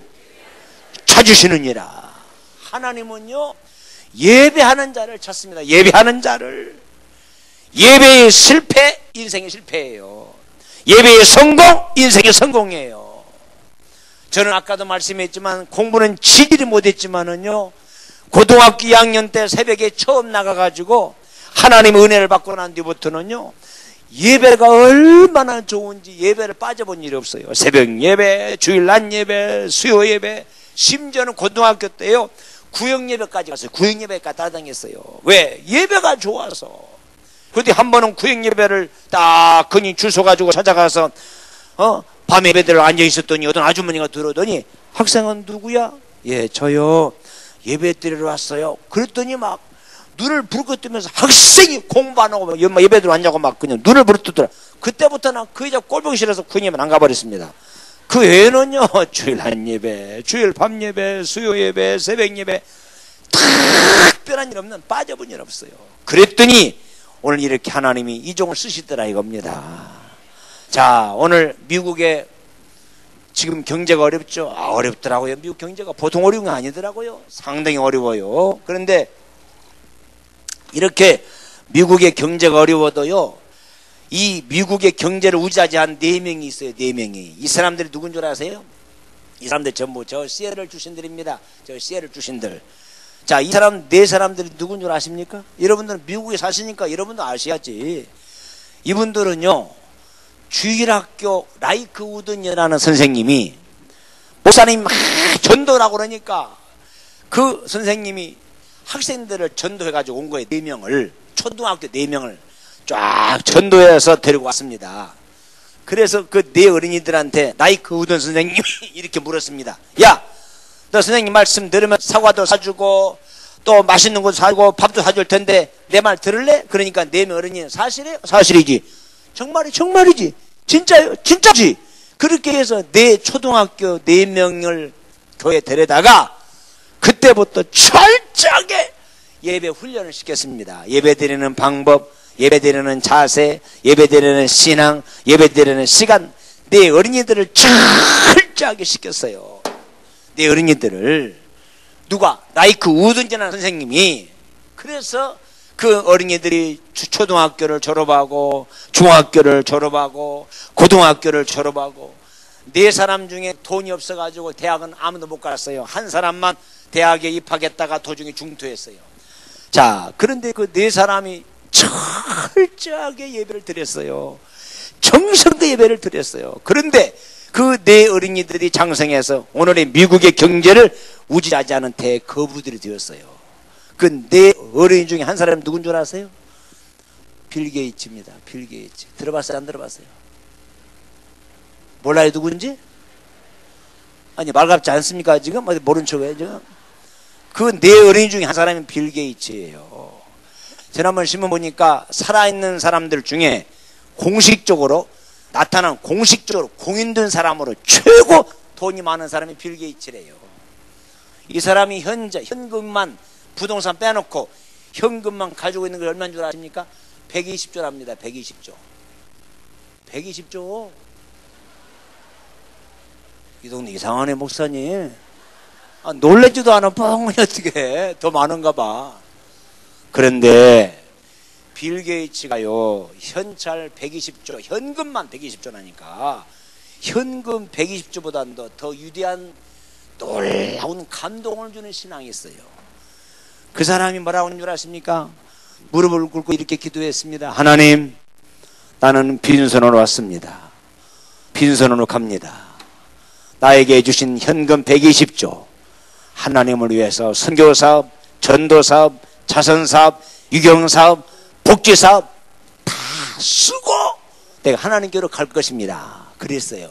찾으시느니라. 하나님은요 예배하는 자를 찾습니다. 예배하는 자를. 예배의 실패, 인생의 실패예요. 예배의 성공, 인생의 성공이에요. 저는 아까도 말씀했지만 공부는 지질이 못했지만은요, 고등학교 이 학년 때 새벽에 처음 나가가지고 하나님의 은혜를 받고 난 뒤부터는요, 예배가 얼마나 좋은지 예배를 빠져본 일이 없어요. 새벽 예배, 주일 낮 예배, 수요 예배, 심지어는 고등학교 때요 구역 예배까지 갔어요. 구역 예배까지 따라다녔어요. 왜? 예배가 좋아서. 그때 한 번은 구역 예배를 딱 그니 줄 서가지고 찾아가서 어 밤 예배대로 앉아 있었더니 어떤 아주머니가 들어오더니, 학생은 누구야? 예, 저요 예배 드리러 왔어요. 그랬더니 막 눈을 부르짖으면서 학생이 공부 안 하고 예배대로 앉아고 막 그냥 눈을 부르짖더라. 그때부터는 그 여자 꼴보기 싫어서 그 예배는 안 가버렸습니다. 그 외에는요, 주일 한 예배, 주일 밤 예배, 수요 예배, 새벽 예배, 특별한 일 없는, 빠져본 일 없어요. 그랬더니 오늘 이렇게 하나님이 이 종을 쓰시더라 이겁니다. 자, 오늘 미국에 지금 경제가 어렵죠? 아, 어렵더라고요. 미국 경제가 보통 어려운 게 아니더라고요. 상당히 어려워요. 그런데 이렇게 미국의 경제가 어려워도요, 이 미국의 경제를 우지하지한 네 명이 있어요. 네 명이. 이 사람들이 누군 줄 아세요? 이 사람들 전부 저 시애틀 출신들입니다. 저 시애틀 출신들. 자, 이 사람 네 사람들이 누군 줄 아십니까? 여러분들은 미국에 사시니까 여러분도 아셔야지. 이분들은요, 주일학교 라이크 우든이라는 선생님이, 목사님 막 전도라고 그러니까 그 선생님이 학생들을 전도해가지고 온 거예요. 네 명을, 초등학교 네 명을 쫙 전도해서 데리고 왔습니다. 그래서 그 네 어린이들한테 라이크 우든 선생님이 이렇게 물었습니다. 야, 너 선생님 말씀 들으면 사과도 사주고 또 맛있는 것도 사주고 밥도 사줄 텐데 내 말 들을래? 그러니까 네 명 어린이, 사실이에요? 사실이지. 정말이 정말이지. 진짜요? 진짜지. 그렇게 해서 네 초등학교 네 명을 교회에 데려다가 그때부터 철저하게 예배 훈련을 시켰습니다. 예배 드리는 방법, 예배 드리는 자세, 예배 드리는 신앙, 예배 드리는 시간, 네 어린이들을 철저하게 시켰어요. 네 어린이들을. 누가? 라이크 우든이라는 선생님이. 그래서 그 어린이들이 초등학교를 졸업하고 중학교를 졸업하고 고등학교를 졸업하고, 네 사람 중에 돈이 없어가지고 대학은 아무도 못 갔어요. 한 사람만 대학에 입학했다가 도중에 중퇴했어요. 자, 그런데 그 네 사람이 철저하게 예배를 드렸어요. 정성도 예배를 드렸어요. 그런데 그 네 어린이들이 장성해서 오늘의 미국의 경제를 우지하지 않은 대거부들이 되었어요. 그 네 어린이 중에 한 사람이 누군 줄 아세요? 빌 게이츠입니다. 빌 게이츠. 들어봤어요? 안 들어봤어요? 몰라요 누군지? 아니 말같지 않습니까 지금? 어디 모른 척해 지금? 그 네 어린이 중에 한 사람이 빌 게이츠예요. 지난번 신문 보니까 살아있는 사람들 중에 공식적으로 나타난, 공식적으로 공인된 사람으로 최고 돈이 많은 사람이 빌 게이츠래요. 이 사람이 현재 현금만, 부동산 빼놓고 현금만 가지고 있는 게 얼마인 줄 아십니까? 백이십 조랍니다. 백이십 조. 백이십 조. 이 동네 이상하네, 목사님. 아, 놀래지도 않아. 뻥이 어떻게 더 많은가 봐. 그런데 빌 게이츠가요, 현찰 백이십 조, 현금만 백이십 조라니까 현금 백이십 조보다도 더 위대한 놀라운 감동을 주는 신앙이 있어요. 그 사람이 뭐라고 하는 줄 아십니까? 무릎을 꿇고 이렇게 기도했습니다. 하나님, 나는 빈손으로 왔습니다. 빈손으로 갑니다. 나에게 주신 현금 백이십 조, 하나님을 위해서 선교사업, 전도사업, 자선사업, 유경사업, 복지사업 다 쓰고 내가 하나님께로 갈 것입니다. 그랬어요.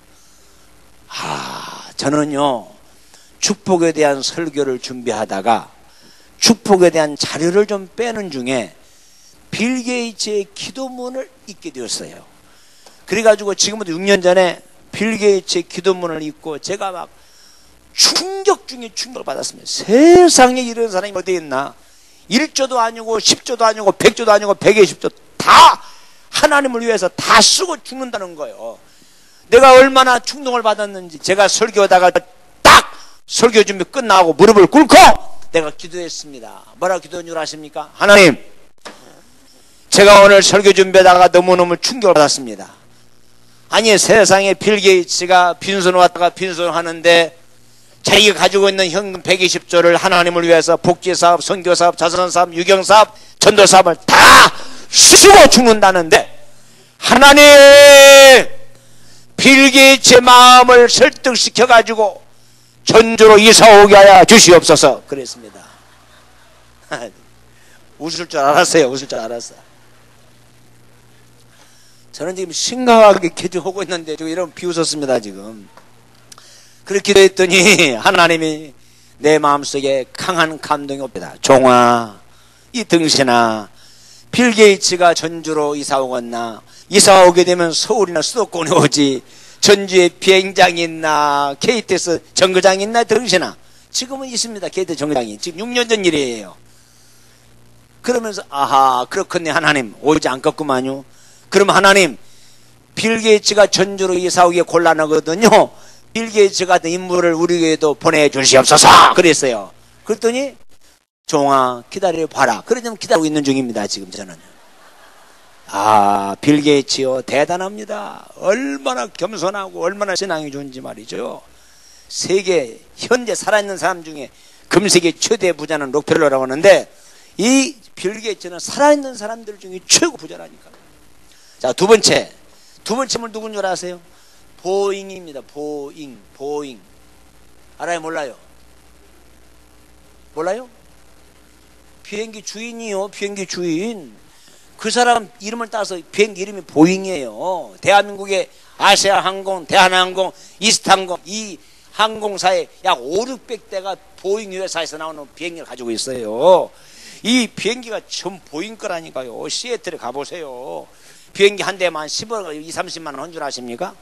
아, 저는요, 축복에 대한 설교를 준비하다가 축복에 대한 자료를 좀 빼는 중에 빌 게이츠의 기도문을 읽게 되었어요. 그래가지고 지금부터 육 년 전에 빌 게이츠의 기도문을 읽고 제가 막 충격 중에 충격을 받았습니다. 세상에 이런 사람이 어디 있나? 일 조도 아니고 십 조도 아니고 백 조도 아니고 백이십 조 다 하나님을 위해서 다 쓰고 죽는다는 거예요. 내가 얼마나 충동을 받았는지 제가 설교하다가 딱 설교 준비 끝나고 무릎을 꿇고 내가 기도했습니다. 뭐라고 기도한 줄 아십니까? 하나님, 제가 오늘 설교 준비하다가 너무너무 충격을 받았습니다. 아니, 세상에 빌 게이츠가 빈손 왔다가 빈손 하는데 자기가 가지고 있는 현금 백이십 조를 하나님을 위해서 복지사업, 선교사업, 자선사업, 유경사업, 전도사업을 다 쓰고 죽는다는데 하나님, 빌 게이츠의 마음을 설득시켜가지고 전주로 이사오게 하여 주시옵소서. 그랬습니다. 웃을 줄 알았어요. 웃을 줄 알았어. 저는 지금 심각하게 기도하고 있는데 지금 이러면 비웃었습니다. 지금 그렇게 기도했더니 하나님이 내 마음속에 강한 감동이 옵니다. 종아, 이 등신아, 빌 게이츠가 전주로 이사 오겠나? 이사 오게 되면 서울이나 수도권에 오지. 전주에 비행장이 있나? 케이티엑스 정거장이 있나? 등신아. 지금은 있습니다. 케이티엑스 정거장이. 지금 육 년 전 일이에요. 그러면서 아하, 그렇겠네. 하나님 오지 않겠구만요. 그럼 하나님, 빌 게이츠가 전주로 이사 오기에 곤란하거든요. 빌 게이츠 같은 인물을 우리에게도 보내주시옵소서. 그랬어요. 그랬더니 종아, 기다려봐라. 그러면 기다리고 있는 중입니다. 지금 저는. 아, 빌 게이츠요, 대단합니다. 얼마나 겸손하고 얼마나 신앙이 좋은지 말이죠. 세계 현재 살아있는 사람 중에 금세계 최대 부자는 록펠러라고 하는데 이 빌 게이츠는 살아있는 사람들 중에 최고 부자라니까요. 자, 두 번째 두 번째 분 누군 줄 아세요? 보잉입니다. 보잉, 보잉. 알아요? 몰라요? 몰라요? 비행기 주인이요. 비행기 주인. 그 사람 이름을 따서 비행기 이름이 보잉이에요. 대한민국의 아시아 항공, 대한항공, 이스타항공 이 항공사에 약 오륙백 대가 보잉 회사에서 나오는 비행기를 가지고 있어요. 이 비행기가 전 보잉 거라니까요. 시애틀에 가보세요. 비행기 한 대만 십억, 이삼십만 원 한 줄 아십니까?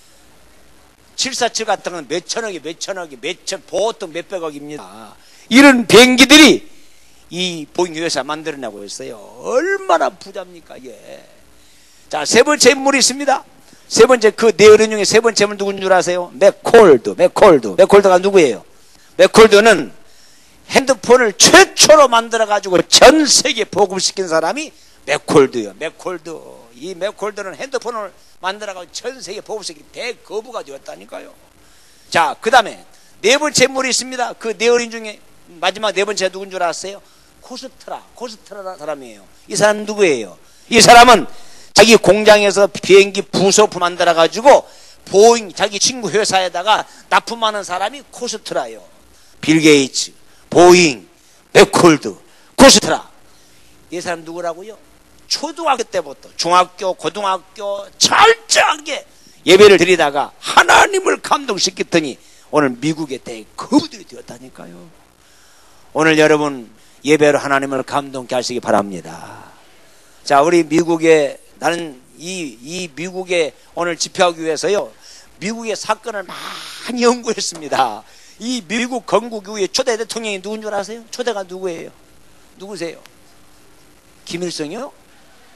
칠사칠 같은 건 몇천억이 몇천억이 몇천, 보통 몇백억입니다. 이런 비행기들이 이 보잉 회사 만들어내고 있어요. 얼마나 부자입니까 이게. 자, 세 번째 인물이 있습니다. 세 번째, 그 네 어른 중에 세 번째 인물 누군 줄 아세요? 맥콜드. 맥콜드. 맥콜드가 누구예요? 맥콜드는 핸드폰을 최초로 만들어 가지고 전 세계 보급시킨 사람이 맥콜드예요. 맥콜드. 이 맥콜드는 핸드폰을 만들어 가지고 전 세계 보급시킨 대거부가 되었다니까요. 자, 그 다음에 네 번째 인물이 있습니다. 그 네 어린 중에 마지막 네 번째 누군 줄 아세요? 코스트라. 코스트라라는 사람이에요. 이 사람 누구예요? 이 사람은 자기 공장에서 비행기 부속품 만들어 가지고 보잉 자기 친구 회사에다가 납품하는 사람이 코스트라예요. 빌 게이츠, 보잉, 맥콜드, 코스트라. 이 사람 누구라고요? 초등학교 때부터 중학교, 고등학교 철저하게 예배를 드리다가 하나님을 감동시켰더니 오늘 미국의 대거부들이 되었다니까요. 오늘 여러분 예배로 하나님을 감동케 하시기 바랍니다. 자, 우리 미국에 나는 이, 이 미국에 오늘 집회하기 위해서요, 미국의 사건을 많이 연구했습니다. 이 미국 건국이후에 초대 대통령이 누군 줄 아세요? 초대가 누구예요? 누구세요? 김일성이요?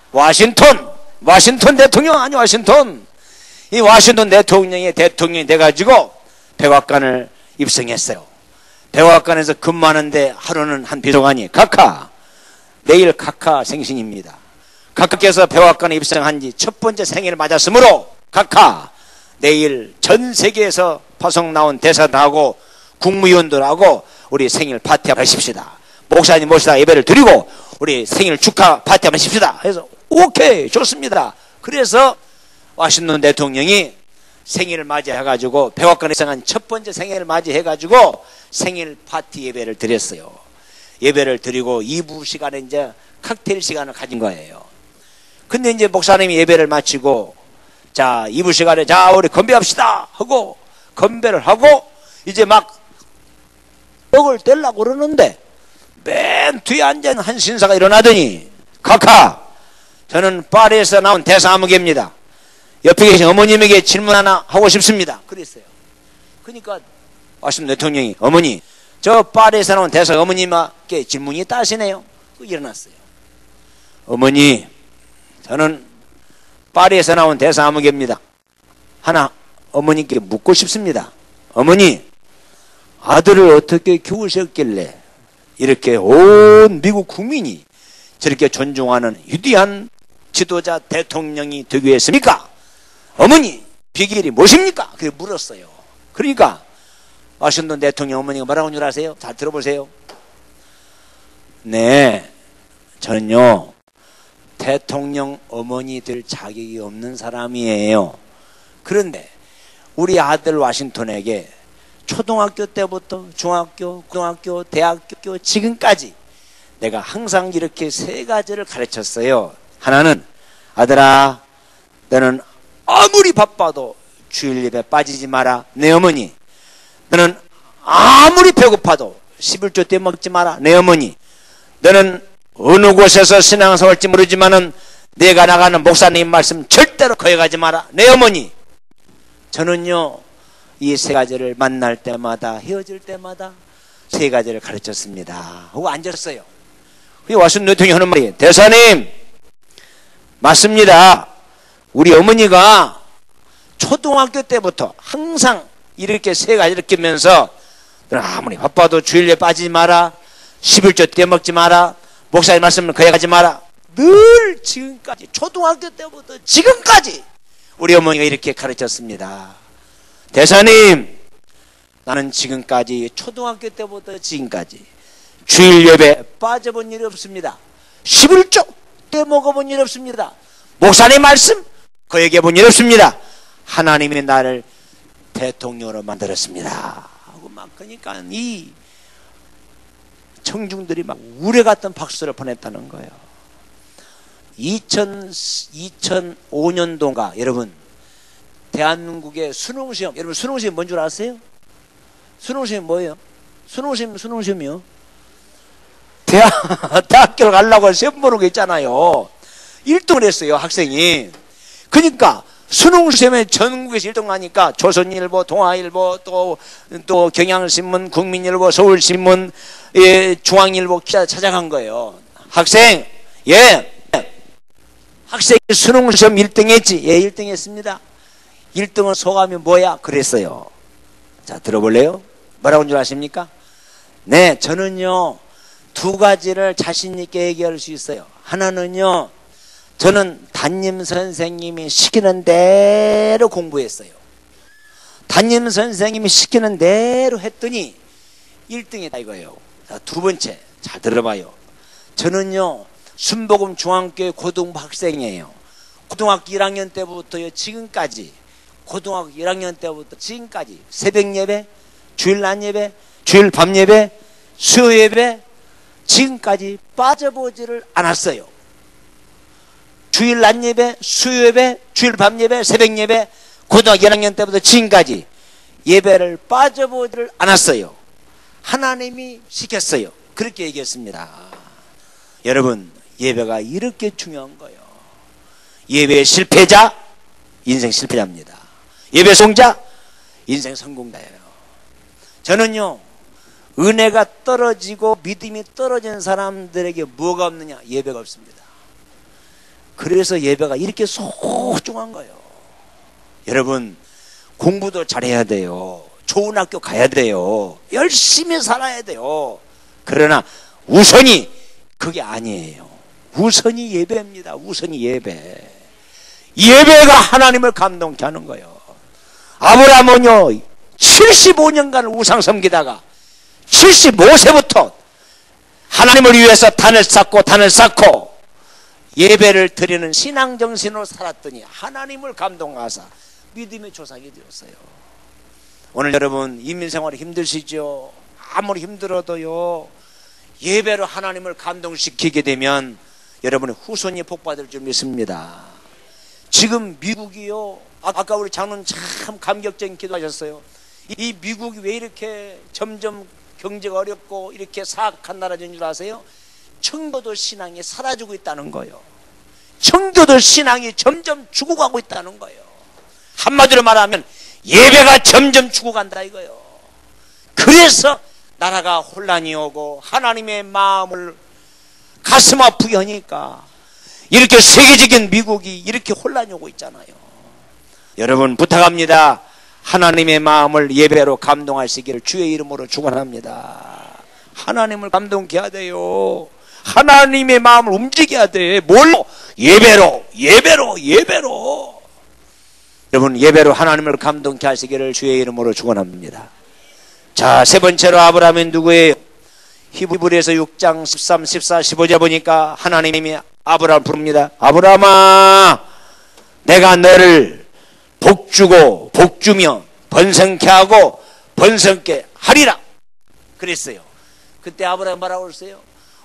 와싱턴, 와싱턴 대통령 아니 와싱턴. 이 와싱턴 대통령이 대통령이 돼가지고 백악관을 입성했어요. 백악관에서 근무하는데 하루는 한 비서관이 카카, 내일 카카 생신입니다. 카카께서 백악관에 입성한 지 첫 번째 생일을 맞았으므로 카카, 내일 전 세계에서 파송 나온 대사들하고 국무위원들하고 우리 생일 파티 한번 하십시다. 목사님 모시다 예배를 드리고 우리 생일 축하 파티 한번 하십시다. 그래서 오케이 좋습니다. 그래서 와싱턴 대통령이 생일을 맞이해가지고 백악관에 입성한 첫 번째 생일을 맞이해가지고 생일 파티 예배를 드렸어요. 예배를 드리고 이 부 시간에 이제 칵테일 시간을 가진 거예요. 근데 이제 목사님이 예배를 마치고 자 이 부 시간에 자 우리 건배합시다 하고 건배를 하고 이제 막 떡을 떼려고 그러는데 맨 뒤에 앉은 한 신사가 일어나더니 카카, 저는 파리에서 나온 대사무개입니다. 옆에 계신 어머님에게 질문 하나 하고 싶습니다. 그랬어요. 그러니까 와싱턴 대통령이 어머니, 저 파리에서 나온 대사 어머님께 질문이 있다 하시네요. 일어났어요. 어머니, 저는 파리에서 나온 대사무개입니다. 하나 어머니께 묻고 싶습니다. 어머니, 아들을 어떻게 키우셨길래 이렇게 온 미국 국민이 저렇게 존중하는 위대한 지도자 대통령이 되기 위해서입니까? 어머니, 비결이 무엇입니까? 그렇게 물었어요. 그러니까 와싱턴 대통령 어머니가 뭐라고 줄 아세요? 잘 들어보세요. 네, 저는요 대통령 어머니 될 자격이 없는 사람이에요. 그런데 우리 아들 와싱턴에게 초등학교 때부터 중학교, 고등학교, 대학교, 지금까지 내가 항상 이렇게 세 가지를 가르쳤어요. 하나는 아들아, 너는 아무리 바빠도 주일 예배 빠지지 마라. 내 어머니, 너는 아무리 배고파도 십일조 때 먹지 마라. 내 어머니, 너는 어느 곳에서 신앙생활 할지 모르지만은 내가 나가는 목사님 말씀 절대로 거역하지 마라. 내 어머니, 저는요 이 세 가지를 만날 때마다 헤어질 때마다 세 가지를 가르쳤습니다 하고 앉았어요. 와싱턴 대통령이 하는 말이, 대사님 맞습니다. 우리 어머니가 초등학교 때부터 항상 이렇게 세 가지를 끼면서 아무리 바빠도 주일에 빠지지 마라, 십일조 때 먹지 마라, 목사님 말씀을 거역하지 마라, 늘 지금까지 초등학교 때부터 지금까지 우리 어머니가 이렇게 가르쳤습니다. 대사님, 나는 지금까지 초등학교 때부터 지금까지 주일 예배 빠져본 일이 없습니다. 십일조 때 먹어본 일이 없습니다. 목사님 말씀 거역해 본 일이 없습니다. 하나님이 나를 대통령으로 만들었습니다 하고 막, 그러니까 이 청중들이 막 우레 같은 박수를 보냈다는 거예요. 이천오 년도인가 여러분, 대한민국의 수능시험, 여러분 수능시험 뭔 줄 아세요? 수능시험 뭐예요? 수능시험, 수능시험이요? 대학, 대학교를 가려고 시험 보는 거 있잖아요. 일 등을 했어요, 학생이. 그러니까 수능시험에 전국에서 일 등 하니까 조선일보, 동아일보, 또, 또 경향신문, 국민일보, 서울신문, 예, 중앙일보 기자 찾아간 거예요. 학생, 예, 학생이 수능시험 일 등 했지? 예, 일 등 했습니다. 일 등은 소감이 뭐야? 그랬어요. 자, 들어볼래요? 뭐라고 한 줄 아십니까? 네, 저는요 두 가지를 자신 있게 얘기할 수 있어요. 하나는요, 저는 담임 선생님이 시키는 대로 공부했어요. 담임 선생님이 시키는 대로 했더니 일 등이다 이거예요. 자, 두 번째, 잘 들어봐요. 저는요 순복음 중앙교회 고등부 학생이에요. 고등학교 일 학년 때부터요 지금까지, 고등학교 일 학년 때부터 지금까지 새벽 예배, 주일 낮 예배, 주일 밤 예배, 수요 예배, 지금까지 빠져보지를 않았어요. 주일 낮 예배, 수요 예배, 주일 밤 예배, 새벽 예배, 고등학교 일 학년 때부터 지금까지 예배를 빠져보지를 않았어요. 하나님이 시켰어요. 그렇게 얘기했습니다. 여러분, 예배가 이렇게 중요한 거예요. 예배의 실패자, 인생 실패자입니다. 예배 성자, 인생 성공자예요. 저는요 은혜가 떨어지고 믿음이 떨어진 사람들에게 뭐가 없느냐? 예배가 없습니다. 그래서 예배가 이렇게 소중한 거예요. 여러분, 공부도 잘해야 돼요. 좋은 학교 가야 돼요. 열심히 살아야 돼요. 그러나 우선이 그게 아니에요. 우선이 예배입니다. 우선이 예배. 예배가 하나님을 감동케 하는 거예요. 아브라함은요 칠십오 년간 우상 섬기다가 칠십오 세부터 하나님을 위해서 단을 쌓고 단을 쌓고 예배를 드리는 신앙정신으로 살았더니 하나님을 감동하사 믿음의 조상이 되었어요. 오늘 여러분 인민생활이 힘드시죠? 아무리 힘들어도요 예배로 하나님을 감동시키게 되면 여러분의 후손이 복받을 줄 믿습니다. 지금 미국이요, 아까 우리 장로님 참 감격적인 기도하셨어요. 이 미국이 왜 이렇게 점점 경제가 어렵고 이렇게 사악한 나라인 줄 아세요? 청교도 신앙이 사라지고 있다는 거예요. 청교도 신앙이 점점 죽어가고 있다는 거예요. 한마디로 말하면 예배가 점점 죽어간다 이거예요. 그래서 나라가 혼란이 오고 하나님의 마음을 가슴 아프게 하니까 이렇게 세계적인 미국이 이렇게 혼란이 오고 있잖아요. 여러분 부탁합니다. 하나님의 마음을 예배로 감동하시기를 주의 이름으로 축원합니다. 하나님을 감동케 해야 돼요. 하나님의 마음을 움직여야 돼. 뭘로? 예배로, 예배로, 예배로. 여러분 예배로 하나님을 감동케 하시기를 주의 이름으로 축원합니다. 자, 세 번째로 아브라함은 누구예요? 히브리서 육 장 십삼, 십사, 십오 절 보니까 하나님이 아브라함을 부릅니다. 아브라함아, 내가 너를 복주고 복주며 번성케 하고 번성케 하리라 그랬어요. 그때 아브라함 뭐라고 그랬어요?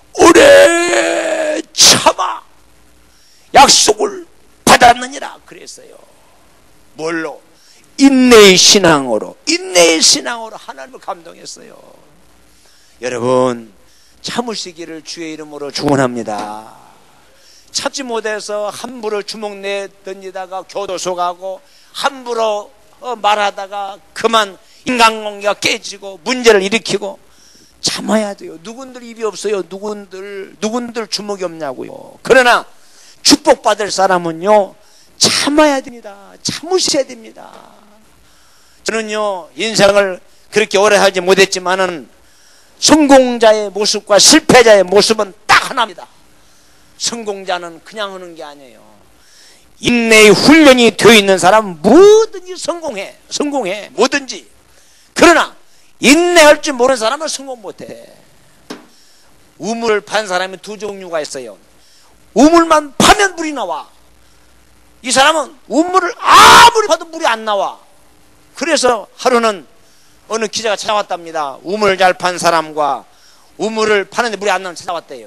오래 참아 약속을 받았느니라 그랬어요. 뭘로? 인내의 신앙으로, 인내의 신앙으로 하나님을 감동했어요. 여러분 참으시기를 주의 이름으로 축원합니다. 참지 못해서 함부로 주먹 내던지다가 교도소 가고 함부로 말하다가 그만 인간관계가 깨지고 문제를 일으키고 참아야 돼요. 누군들 입이 없어요. 누군들 누군들 주먹이 없냐고요. 그러나 축복받을 사람은요 참아야 됩니다. 참으셔야 됩니다. 저는요 인생을 그렇게 오래 하지 못했지만은 성공자의 모습과 실패자의 모습은 딱 하나입니다. 성공자는 그냥 하는 게 아니에요. 인내의 훈련이 되어 있는 사람은 뭐든지 성공해. 성공해. 뭐든지. 그러나 인내할 줄 모르는 사람은 성공 못해. 우물을 판 사람이 두 종류가 있어요. 우물만 파면 물이 나와. 이 사람은 우물을 아무리 파도 물이 안 나와. 그래서 하루는 어느 기자가 찾아왔답니다. 우물을 잘 판 사람과 우물을 파는데 물이 안 나는 찾아왔대요.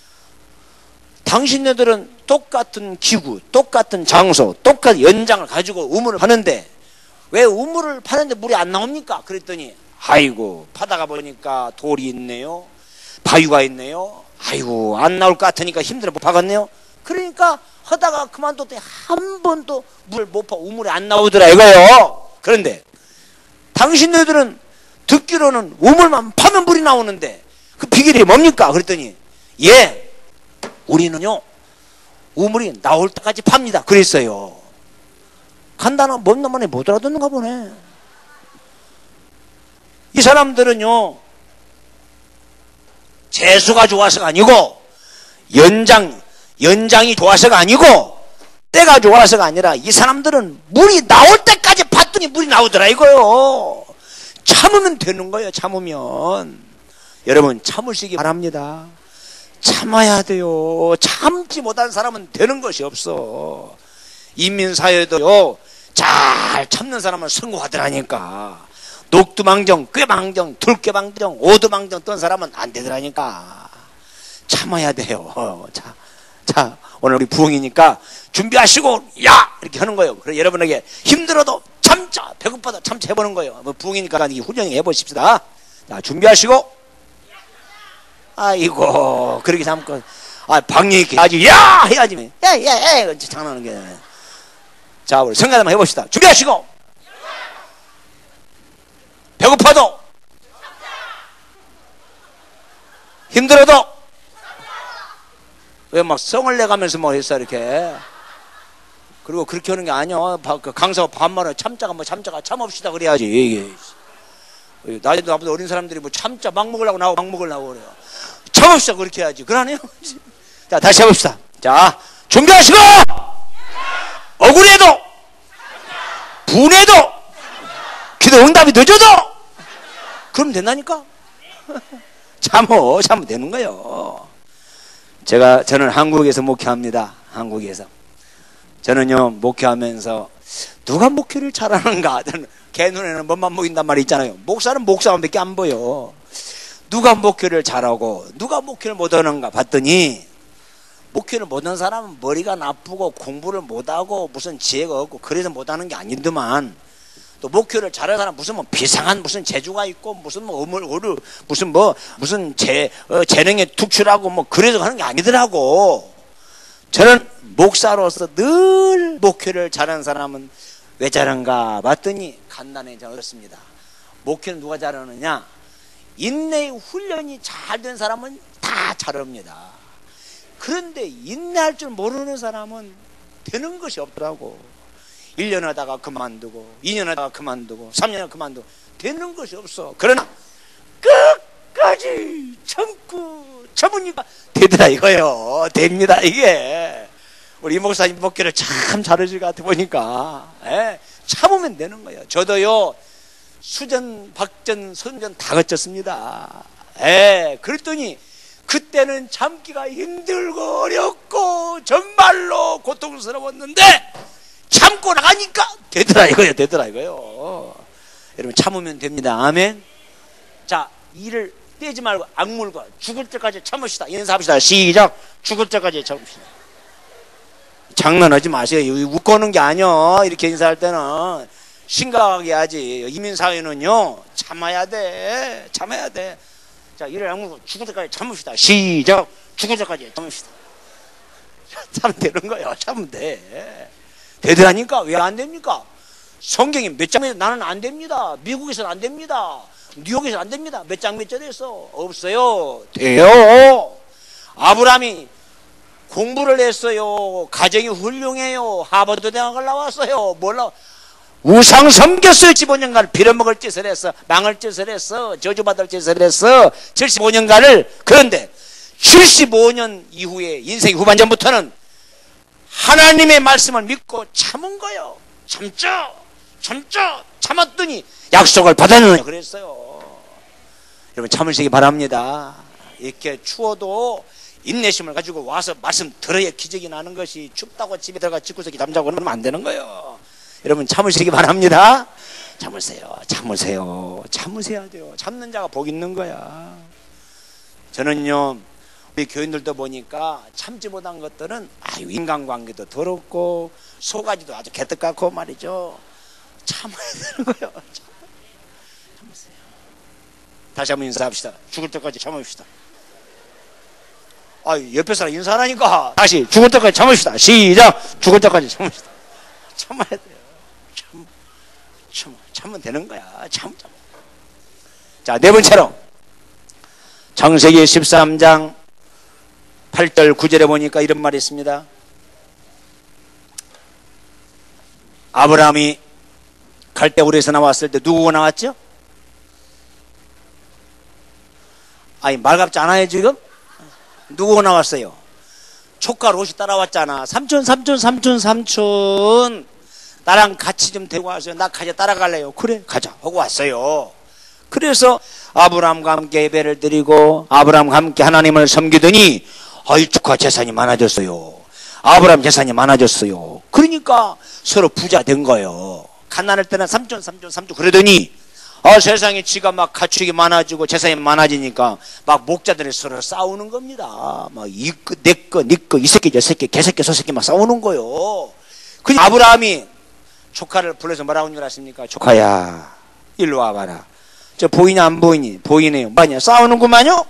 당신네들은 똑같은 기구, 똑같은 장소, 똑같은 연장을 가지고 우물을 파는데 왜 우물을 파는데 물이 안 나옵니까? 그랬더니 아이고 파다가 보니까 돌이 있네요. 바위가 있네요. 아이고 안 나올 것 같으니까 힘들어 못 파겠네요. 그러니까 하다가 그만뒀더니 한 번도 물을 못 파, 우물이 안 나오더라 이거요. 그런데 당신네들은 듣기로는 우물만 파면 물이 나오는데 그 비결이 뭡니까? 그랬더니 예, 우리는요 우물이 나올 때까지 팝니다. 그랬어요. 간단한 뭔 놈만에 못 알아듣는가 보네. 이 사람들은요 재수가 좋아서가 아니고 연장 연장이 좋아서가 아니고 때가 좋아서가 아니라 이 사람들은 물이 나올 때까지 봤더니 물이 나오더라 이거요. 참으면 되는 거예요. 참으면. 여러분 참으시기 바랍니다. 참아야 돼요. 참지 못한 사람은 되는 것이 없어. 인민사회도요 잘 참는 사람은 성공하더라니까. 녹두망정, 꾀망정, 둘꾀망정, 오두망정 떤 사람은 안 되더라니까. 참아야 돼요. 자, 자 오늘 우리 부흥이니까 준비하시고 야 이렇게 하는 거예요. 그래서 여러분에게 힘들어도 참자, 배고파도 참자 해보는 거예요. 뭐 부흥이니까 이 훈련을 해보십시다. 자 준비하시고 아이고 그렇게 참고 아 방역 있게 해야지. 야 해야지. 야야야 장난하는 게. 자 우리 성가대 한번 해봅시다. 준비하시고 배고파도 힘들어도 왜 막 성을 내가면서 뭐 했어 이렇게. 그리고 그렇게 하는 게 아니야. 강사가 반말을 참자가 뭐 참자가 참읍시다 그래야지. 이게 나이도 나보다 어린 사람들이 뭐 참자 막 먹으려고 나오고 막 먹으려고 그래요. 참읍시다 그렇게 해야지. 그러네요. 자, 다시 해봅시다. 자, 준비하시고 억울해도 분해도 기도 응답이 늦어도 그럼 된다니까. 참어 참으면 되는 거예요. 제가 저는 한국에서 목회합니다. 한국에서 저는요 목회하면서 누가 목회를 잘하는가. 저는 걔 눈에는 뭐만 보인단 말이 있잖아요. 목사는 목사만밖에 안 보여. 누가 목회를 잘하고 누가 목회를 못하는가 봤더니 목회를 못한 사람은 머리가 나쁘고 공부를 못하고 무슨 지혜가 없고 그래서 못하는 게 아니더만, 또 목회를 잘하는 사람 무슨 뭐 비상한 무슨 재주가 있고 무슨 뭐 어물 어루 무슨 뭐 무슨 재 어, 재능에 특출하고 뭐 그래서 하는 게 아니더라고. 저는 목사로서 늘 목회를 잘하는 사람은 왜 잘한가 봤더니 간단해졌습니다. 목회는 누가 잘하느냐? 인내의 훈련이 잘 된 사람은 다 잘합니다. 그런데 인내할 줄 모르는 사람은 되는 것이 없더라고. 일 년 하다가 그만두고 이 년 하다가 그만두고 삼 년 하다가 그만두고 되는 것이 없어. 그러나 끝까지 참고 참으니까 되더라 이거요. 됩니다 이게. 우리 이 목사님 목회를 참 잘하실 것 같아 보니까. 예, 참으면 되는 거예요. 저도요 수전 박전 선전 다 거쳤습니다. 예, 그랬더니 그때는 참기가 힘들고 어렵고 정말로 고통스러웠는데 참고 나가니까 되더라 이거요. 되더라 이거요. 여러분 참으면 됩니다. 아멘. 자, 이를 떼지 말고 악물고 죽을 때까지 참읍시다. 인사합시다. 시작. 죽을 때까지 참읍시다. 장난하지 마세요. 웃고 오는 게 아니야. 이렇게 인사할 때는 심각하게 하지. 이민사회는요 참아야 돼. 참아야 돼. 자, 이를 악물고 죽을 때까지 참읍시다. 시작. 죽을 때까지 참읍시다. 참으면 되는 거예요. 참으면 돼. 되더라니까. 왜 안 됩니까? 성경이 몇 장에 나는 안 됩니다. 미국에서는 안 됩니다. 뉴욕에서는 안 됩니다. 몇 장 몇 절에서 없어요. 돼요. 아브라함이 공부를 했어요. 가정이 훌륭해요. 하버드 대학을 나왔어요. 몰라. 우상 섬겼어요. 십오 년간 빌어먹을 짓을 했어. 망할 짓을 했어. 저주받을 짓을 했어. 칠십오 년간을. 그런데 칠십오 년 이후에 인생 후반전부터는 하나님의 말씀을 믿고 참은 거예요. 참죠. 참죠. 참았더니 약속을 받았는 그랬어요. 여러분 참으시기 바랍니다. 이렇게 추워도 인내심을 가지고 와서 말씀 들어야 기적이 나는 것이, 춥다고 집에 들어가 집구석에 잠자고 그러면 안 되는 거예요. 여러분 참으시기 바랍니다. 참으세요. 참으세요. 참으셔야 돼요. 참는 자가 복 있는 거야. 저는요 우리 교인들도 보니까 참지 못한 것들은 아유 인간관계도 더럽고 소가지도 아주 개떡 같고 말이죠. 참아야 되는 거예요. 참으세요. 다시 한번 인사합시다. 죽을 때까지 참읍시다. 아, 옆에 사람 인사하니까 다시 죽을 때까지 참읍시다. 시작. 죽을 때까지 참읍시다. 참아야 돼요. 참, 참, 참으면 되는 거야. 참, 참. 자, 네 번째로 창세기 십삼 장 팔 절 구 절에 보니까 이런 말이 있습니다. 아브라함이 갈대우르에서 나왔을 때 누구가 나왔죠? 아니 말갑지 않아요 지금? 누구가 나왔어요? 조카 롯이 따라왔잖아. 삼촌 삼촌 삼촌 삼촌 나랑 같이 좀 데리고 왔어요. 나 가자 따라갈래요. 그래 가자 하고 왔어요. 그래서 아브라함과 함께 예배를 드리고 아브라함과 함께 하나님을 섬기더니 아이 조카 재산이 많아졌어요. 아브라함 재산이 많아졌어요. 그러니까 서로 부자 된 거예요. 가난할 때는 삼촌 삼촌 삼촌 그러더니 아, 세상에 지가 막 가축이 많아지고 재산이 많아지니까 막 목자들이 서로 싸우는 겁니다. 막 이 거, 내 거, 네 거, 이 새끼, 저 새끼, 개새끼, 저 새끼 막 싸우는 거요. 그 아브라함이 조카를 불러서 뭐라고 하는 줄 아십니까? 조카야, 일로 와봐라. 저 보이냐 안 보이니? 보이네요. 뭐냐? 싸우는구만요?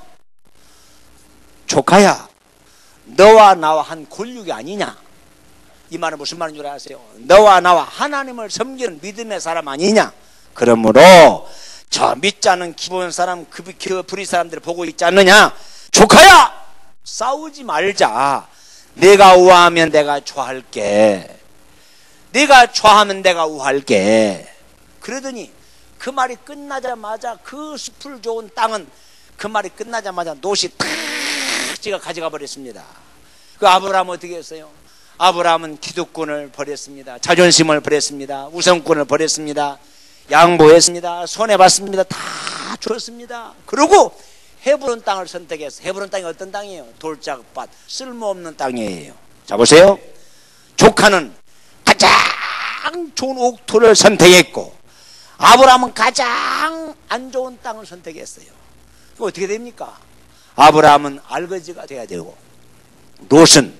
조카야, 너와 나와 한 골육이 아니냐? 이 말은 무슨 말인 줄 아세요? 너와 나와 하나님을 섬기는 믿음의 사람 아니냐? 그러므로 저 믿지 않는 기본 사람 그, 그 불의 사람들을 보고 있지 않느냐? 조카야 싸우지 말자. 내가 우하면 내가 좌할게. 내가 좌하면 내가 우할게. 그러더니 그 말이 끝나자마자 그 숲을 좋은 땅은 그 말이 끝나자마자 놋이 탁 찍어 가져가 버렸습니다. 그 아브라함은 어떻게 했어요? 아브라함은 기득권을 버렸습니다. 자존심을 버렸습니다. 우선권을 버렸습니다. 양보했습니다. 손해봤습니다. 다 줬습니다. 그리고 헤브론 땅을 선택했어요. 헤브론 땅이 어떤 땅이에요? 돌짝밭, 쓸모없는 땅이에요. 자 보세요. 조카는 가장 좋은 옥토를 선택했고 아브라함은 가장 안 좋은 땅을 선택했어요. 그럼 어떻게 됩니까? 아브라함은 알거지가 돼야 되고 롯은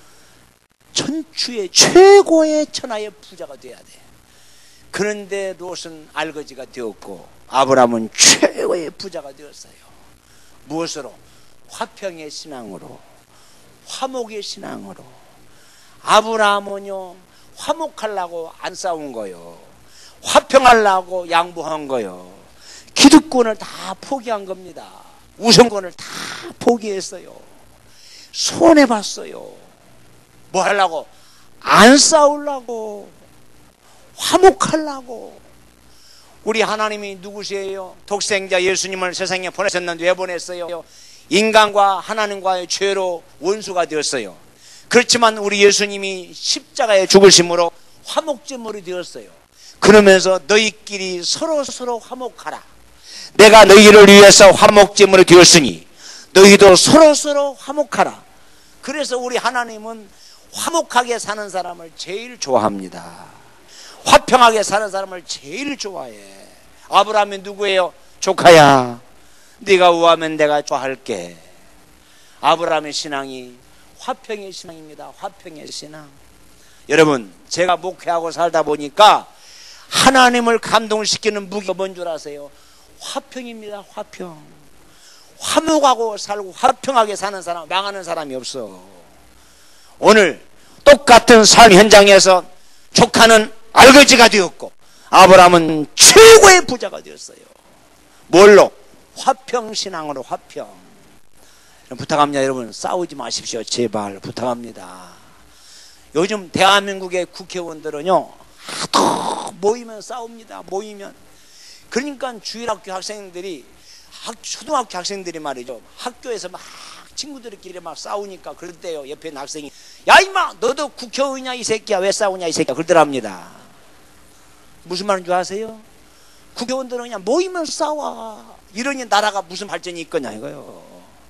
천추의 최고의 천하의 부자가 돼야 돼. 그런데 롯은 알거지가 되었고 아브라함은 최고의 부자가 되었어요. 무엇으로? 화평의 신앙으로, 화목의 신앙으로. 아브라함은요 화목하려고 안 싸운 거요, 화평하려고 양보한 거요, 기득권을 다 포기한 겁니다. 우선권을 다 포기했어요. 손해봤어요. 뭐 하려고? 안 싸우려고, 화목하려고. 우리 하나님이 누구세요? 독생자 예수님을 세상에 보내셨는데 왜 보냈어요? 인간과 하나님과의 죄로 원수가 되었어요. 그렇지만 우리 예수님이 십자가에 죽으심으로 화목제물이 되었어요. 그러면서 너희끼리 서로 서로 화목하라. 내가 너희를 위해서 화목제물이 되었으니 너희도 서로 서로 화목하라. 그래서 우리 하나님은 화목하게 사는 사람을 제일 좋아합니다. 화평하게 사는 사람을 제일 좋아해. 아브라함이 누구예요? 조카야, 네가 우하면 내가 좌할게. 아브라함의 신앙이 화평의 신앙입니다. 화평의 신앙. 여러분, 제가 목회하고 살다 보니까 하나님을 감동시키는 무기가 뭔 줄 아세요? 화평입니다. 화평. 화목하고 살고 화평하게 사는 사람, 망하는 사람이 없어. 오늘 똑같은 삶 현장에서 조카는 알거지가 되었고 아브라함은 최고의 부자가 되었어요. 뭘로? 화평신앙으로. 화평. 부탁합니다. 여러분, 싸우지 마십시오. 제발 부탁합니다. 요즘 대한민국의 국회의원들은요 하도 모이면 싸웁니다. 모이면. 그러니까 주일학교 학생들이 학, 초등학교 학생들이 말이죠, 학교에서 막 친구들끼리 막 싸우니까 그럴 때요 옆에 있는 학생이 야 임마 너도 국회의원이냐 이 새끼야, 왜 싸우냐 이 새끼야, 그러더랍니다. 무슨 말인 줄 아세요? 국회의원들은 그냥 모이면 싸워. 이러니 나라가 무슨 발전이 있겠냐 이거요.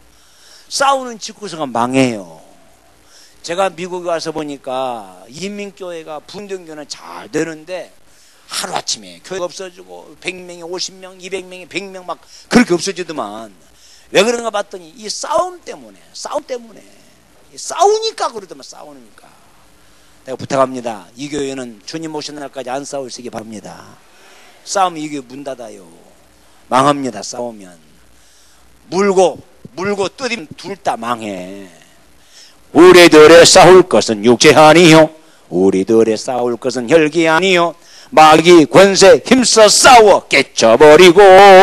싸우는 집구석은 망해요. 제가 미국에 와서 보니까 인민교회가 분등교는 잘 되는데 하루아침에 교회가 없어지고 백 명이 오십 명, 이백 명이 백 명 막 그렇게 없어지더만. 왜 그런가 봤더니 이 싸움 때문에, 싸움 때문에. 싸우니까 그러더만, 싸우니까. 내가 부탁합니다. 이 교회는 주님 오시는 날까지 안 싸우시기 바랍니다. 싸우면 이 교회 문 닫아요. 망합니다. 싸우면. 물고 물고 뜯으면 둘 다 망해. 우리들의 싸울 것은 육체 아니요, 우리들의 싸울 것은 혈기 아니요, 마귀 권세 힘써 싸워 깨쳐버리고.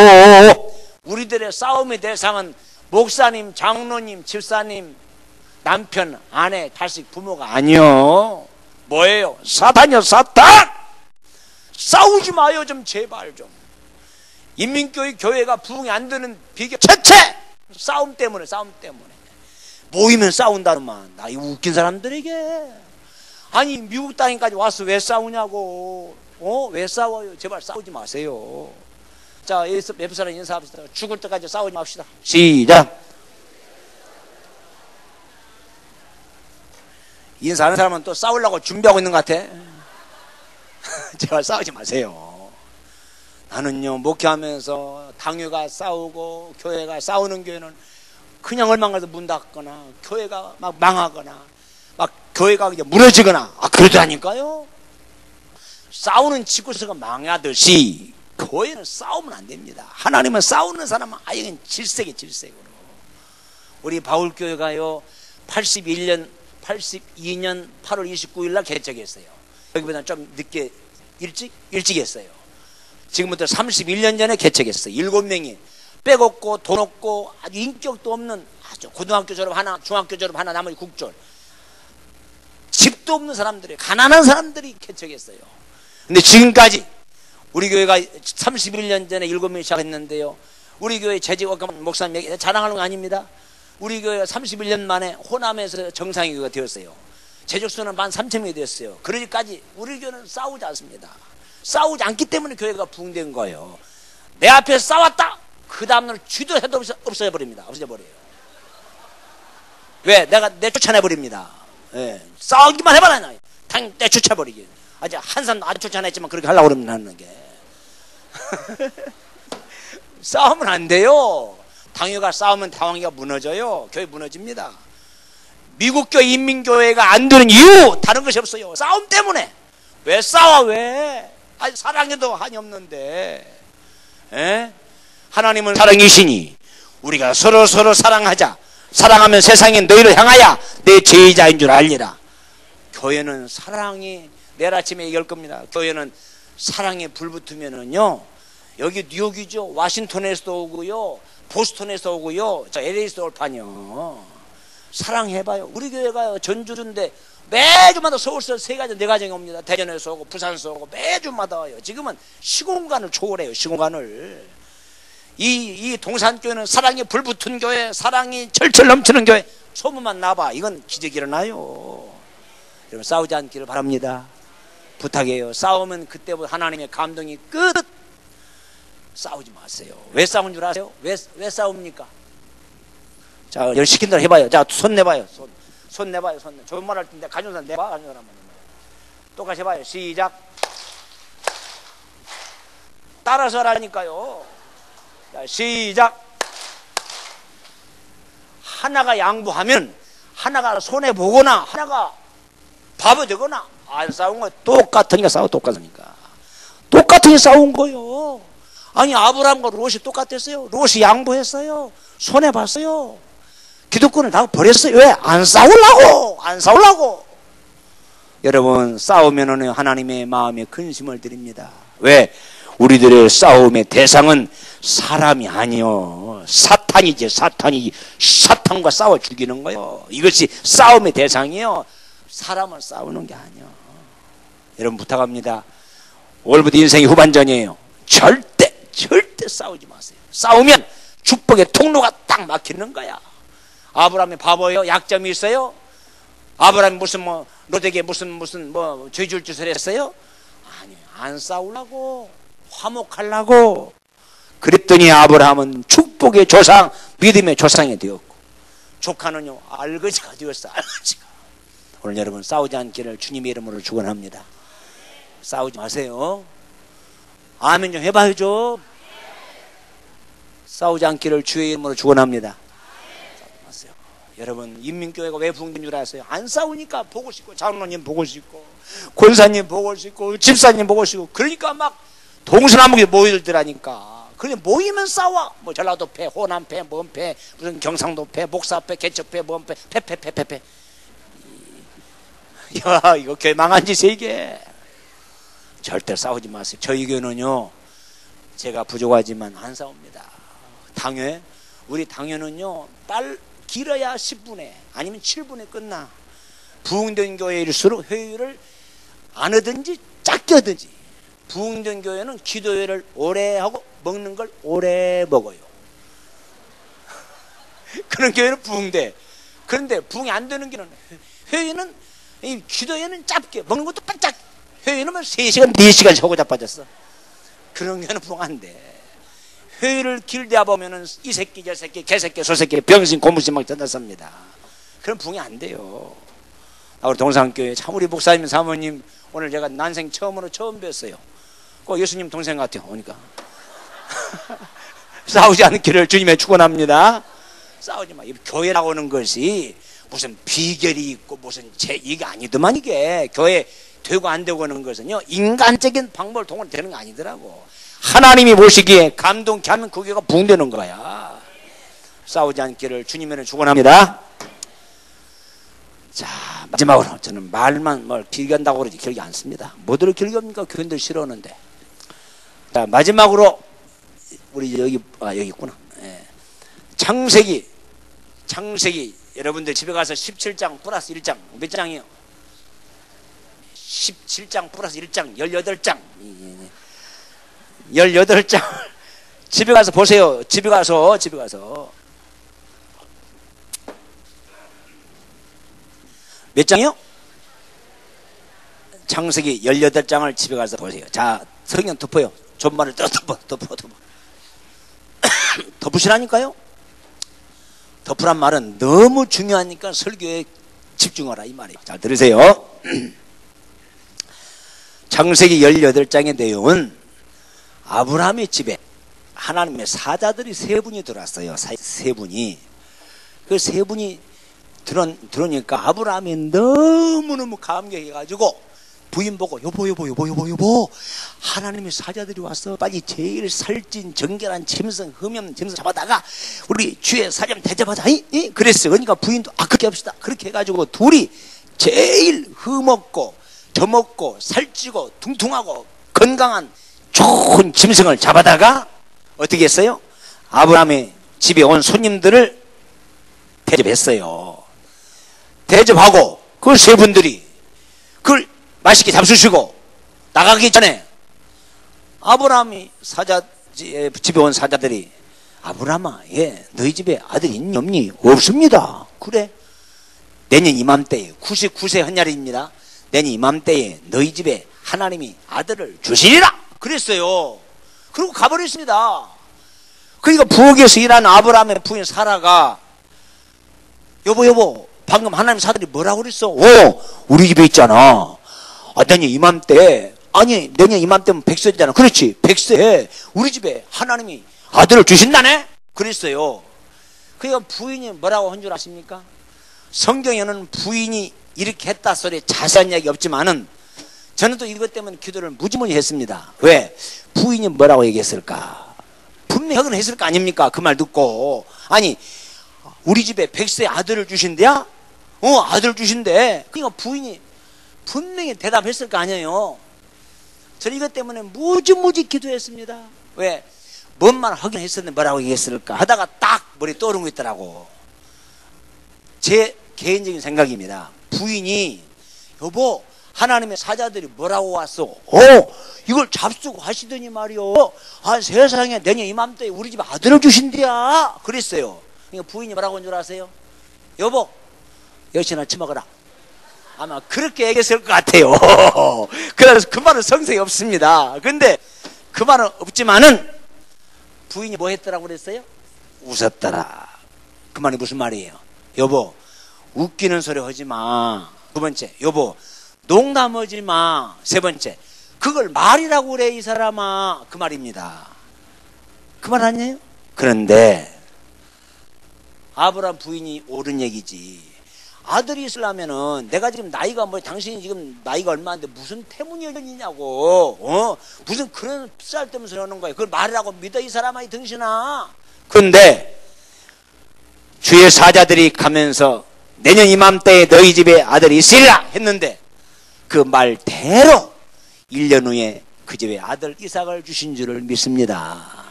우리들의 싸움의 대상은 목사님, 장로님, 집사님, 남편, 아내, 자식, 부모가 아니요. 뭐예요? 사탄이요, 사탄! 싸우지 마요, 좀 제발 좀. 인민교회 교회가 부흥이 안 되는 비결 첫째! 싸움 때문에, 싸움 때문에. 모이면 싸운다는만. 나 이 웃긴 사람들에게. 아니 미국 땅에까지 와서 왜 싸우냐고. 어? 왜 싸워요? 제발 싸우지 마세요. 자, 옆 사람 인사합시다. 죽을 때까지 싸우지 맙시다. 시작. 인사하는 사람은 또 싸우려고 준비하고 있는 것 같아. 제발 싸우지 마세요. 나는요 목회하면서 당회가 싸우고 교회가 싸우는 교회는 그냥 얼마 가서 문 닫거나 교회가 막 망하거나 막 교회가 그냥 무너지거나 아 그러다니까요. 싸우는 집구석은 망하듯이 교회는 싸우면 안 됩니다. 하나님은 싸우는 사람은 아예 그냥 질색이 질색으로. 우리 바울교회가요 팔십일 년 팔십이 년 팔월 이십구일 날 개척했어요. 여기보다 좀 늦게 일찍 일찍 했어요. 지금부터 삼십일 년 전에 개척했어요. 일곱 명이 빼곡고 돈 없고 아주 인격도 없는 아주 고등학교 졸업 하나, 중학교 졸업 하나, 나머지 국졸, 집도 없는 사람들이, 가난한 사람들이 개척했어요. 근데 지금까지 우리 교회가 삼십일 년 전에 일곱 명이 시작했는데요, 우리 교회 재직 목사님 자랑하는 거 아닙니다. 우리 교회가 삼십일 년 만에 호남에서 정상의 교회가 되었어요. 재직수는 만 삼천 명이 되었어요. 그러기까지 우리 교회는 싸우지 않습니다. 싸우지 않기 때문에 교회가 붕괴된 거예요. 내 앞에 싸웠다, 그 다음날 쥐도 해도 없어, 없어져버립니다. 없어져버려요. 왜? 내가 내쫓아내버립니다. 예. 싸우기만 해봐라. 당연히 내쫓아버리기. 아직 한 사람 아직 쫓아냈지만 그렇게 하려고 그러면 하는 게. 싸우면 안 돼요. 당회가 싸우면 당회가 무너져요. 교회 무너집니다. 미국교 인민교회가 안 되는 이유 다른 것이 없어요. 싸움 때문에. 왜 싸워? 왜? 아니, 사랑해도 한이 없는데. 에? 하나님은 사랑이시니 우리가 서로 서로 사랑하자. 사랑하면 세상에 너희를 향하여 내 제자인 줄 알리라. 교회는 사랑이, 내일 아침에 얘기할 겁니다. 교회는 사랑에 불 붙으면은요, 여기 뉴욕이죠. 와싱턴에서도 오고요, 보스턴에서 오고요, 저 엘에이에서 올 판이요. 사랑해봐요. 우리 교회가 전주인데 매주마다 서울서 세 가정, 네 가정이 옵니다. 대전에서 오고 부산에서 오고 매주마다 와요. 지금은 시공간을 초월해요. 시공간을. 이, 이 동산교회는 사랑이 불붙은 교회, 사랑이 철철 넘치는 교회. 소문만 나봐. 이건 기적이 일어나요. 여러분, 싸우지 않기를 바랍니다. 부탁해요. 싸우면 그때부터 하나님의 감동이 끝. 싸우지 마세요. 왜 싸운 줄 아세요? 왜, 왜 싸웁니까? 자, 열 시킨 대로 해봐요. 자, 손 내봐요. 손, 손 내봐요. 손 내. 좋은 말 할 텐데 가진 사람 내봐. 가진 사람 똑같이 해봐요. 시작. 따라서 하라니까요. 자, 시작. 하나가 양보하면 하나가 손해 보거나 하나가 바보 되거나 안 싸운 거 똑같으니까 싸워. 똑같으니까 똑같으니 싸운 거요. 아니, 아브라함과 롯이 똑같았어요. 롯이 양보했어요. 손해 봤어요. 기득권을 다 버렸어요. 왜? 안 싸우려고. 안 싸우려고. 여러분, 싸우면은 하나님의 마음에 근심을 드립니다. 왜? 우리들의 싸움의 대상은 사람이 아니요, 사탄이지. 사탄이 사탄과 싸워 죽이는 거예요. 이것이 싸움의 대상이요, 사람을 싸우는 게 아니요. 여러분, 부탁합니다. 올부터 인생의 후반전이에요. 절대 절대 싸우지 마세요. 싸우면 축복의 통로가 딱 막히는 거야. 아브라함이 바보예요? 약점이 있어요? 아브라함이 무슨 뭐 롯에게 무슨 무슨 뭐 죄줄 짓을 했어요? 아니, 안 싸우려고, 화목하려고. 그랬더니 아브라함은 축복의 조상, 믿음의 조상이 되었고, 조카는요 알거지가 되었어. 알거지가. 오늘 여러분, 싸우지 않기를 주님의 이름으로 축원합니다. 싸우지 마세요. 아멘 좀 해봐야죠. 싸우지 않기를 주의 이름으로 축원합니다. 싸우지 마세요. 여러분, 인민교회가 왜 붕괴인 줄 아세요? 안 싸우니까 보고 싶고, 장로님 보고 싶고, 권사님 보고 싶고, 집사님 보고 싶고, 그러니까 막 동서남북에 모이더라니까. 그래, 모이면 싸워. 뭐 전라도 패, 호남 패, 뭔 패, 무슨 경상도 패, 목사 패, 개척 패, 뭔 패, 패, 패, 패, 패, 패. 야, 이거 교회 망한 짓이야 이게. 절대 싸우지 마세요. 저희 교회는요, 제가 부족하지만 안 싸웁니다. 당회, 우리 당회는요, 빨 길어야 십 분에 아니면 칠 분에 끝나. 부흥된 교회일수록 회의를 안 하든지 작게 하든지. 부흥된 교회는 기도회를 오래 하고 먹는 걸 오래 먹어요. 그런 교회는 부흥돼. 그런데 부흥이 안 되는 교회는, 회의는, 이 기도회는 짧게, 먹는 것도 바짝. 회의는 뭐 세 시간, 네 시간씩 하고 자빠졌어. 그런 교회는 부흥 안 돼. 회의를 길게 보면은 이 새끼, 저 새끼, 개새끼, 소새끼, 병신, 고무신 막 전달삽니다. 그럼 부흥이 안 돼요. 아, 우리 동산교회 참, 우리 목사님, 사모님 오늘 제가 난생 처음으로 처음 뵀어요. 꼭 예수님 동생 같아요. 오니까. 싸우지 않기를 주님의 축원합니다. 싸우지 마. 교회 나오는 것이 무슨 비결이 있고 무슨 제 이게 아니더만. 이게 교회 되고 안 되고 하는 것은요, 인간적인 방법을 통해 되는 거 아니더라고. 하나님이 보시기에 감동케 하면 그 교회가 붕되는 거야. 싸우지 않기를 주님의 축원합니다. 자, 마지막으로 저는 말만 뭘 길게 한다고 그러지 길게 안 씁니다. 뭐들을 길게 합니까? 교인들 싫어하는데. 자, 마지막으로 우리 여기, 아 여기 있구나. 창세기, 창세기, 여러분들 집에 가서 십칠 장 플러스 일 장, 몇 장이요? 십칠 장 플러스 일 장, 십팔 장. 십팔 장. 집에 가서 보세요. 집에 가서, 집에 가서. 몇 장이요? 창세기 십팔 장을 집에 가서 보세요. 자, 성경 덮어요. 존말을 덮어, 덮어, 덮어. 덮으시라니까요? 덮으란 말은 너무 중요하니까 설교에 집중하라 이 말이에요. 잘 들으세요. 창세기 십팔 장의 내용은 아브라함의 집에 하나님의 사자들이 세 분이 들어왔어요. 세 분이. 그 세 분이 들어, 들어오니까 아브라함이 너무너무 감격해가지고 부인 보고 여보 여보 여보 여보 여보 하나님의 사자들이 왔어. 빨리 제일 살찐 정결한 짐승 흠없는 짐승 잡아다가 우리 주의 사자를 대접하자. 이? 이? 그랬어. 그러니까 부인도 아 그렇게 합시다. 그렇게 해가지고 둘이 제일 흠없고 더먹고 살찌고 퉁퉁하고 건강한 좋은 짐승을 잡아다가 어떻게 했어요? 아브라함의 집에 온 손님들을 대접했어요. 대접하고 그 세 분들이 그걸 맛있게 잡수시고 나가기 전에 아브라함이 사자 집에 온 사자들이 아브라함아, 예, 너희 집에 아들 있니 없니? 없습니다. 그래. 내년 이맘때에 구십구 세 헌날입니다. 내년 이맘때에 너희 집에 하나님이 아들을 주시리라. 그랬어요. 그리고 가버렸습니다. 그러니까 부엌에서 일하는 아브라함의 부인 사라가 여보 여보 방금 하나님 사들이 뭐라고 그랬어? 오, 우리 집에 있잖아. 아, 내년 이맘때, 아니 내년 이맘때면 백세잖아. 그렇지, 백세에 우리 집에 하나님이 아들을 주신다네. 그랬어요. 그러니까 부인이 뭐라고 한 줄 아십니까? 성경에는 부인이 이렇게 했다 소리 자세한 이야기 없지만은 저는 또 이것 때문에 기도를 무지무지 했습니다. 왜? 부인이 뭐라고 얘기했을까? 분명히 확인을 했을 거 아닙니까? 그 말 듣고. 아니 우리 집에 백세 아들을 주신대야? 어, 아들 주신대. 그러니까 부인이 분명히 대답했을 거 아니에요. 저는 이것 때문에 무지무지 기도했습니다. 왜? 뭔 말 확인했었는데 뭐라고 얘기했을까 하다가 딱 머리에 떠오른 거 있더라고. 제 개인적인 생각입니다. 부인이 여보 하나님의 사자들이 뭐라고 왔어? 어, 이걸 잡수고 하시더니 말이요. 아, 세상에 내년 이맘때에 우리 집 아들을 주신대야. 그랬어요. 그러니까 부인이 뭐라고 한 줄 아세요? 여보, 여신아 처먹어라. 아마 그렇게 얘기했을 것 같아요. 그래서 그 말은 성색이 없습니다. 근데 그 말은 없지만은 부인이 뭐 했더라고 그랬어요? 웃었더라. 그 말이 무슨 말이에요? 여보, 웃기는 소리 하지 마. 두 번째, 여보, 농담하지 마. 세 번째, 그걸 말이라고 그래 이 사람아. 그 말입니다. 그 말 아니에요? 그런데 아브라함 부인이 옳은 얘기지. 아들이 있으려면은 내가 지금 나이가 뭐 당신이 지금 나이가 얼마인데 무슨 태문이냐고 어 무슨 그런 쌀데없는 소리 하는 거야. 그걸 말이라고 믿어 이 사람아 이 등신아. 그런데 주의 사자들이 가면서 내년 이맘때에 너희 집에 아들이 있으리라 했는데 그 말대로 일 년 후에 그 집에 아들 이삭을 주신 줄을 믿습니다.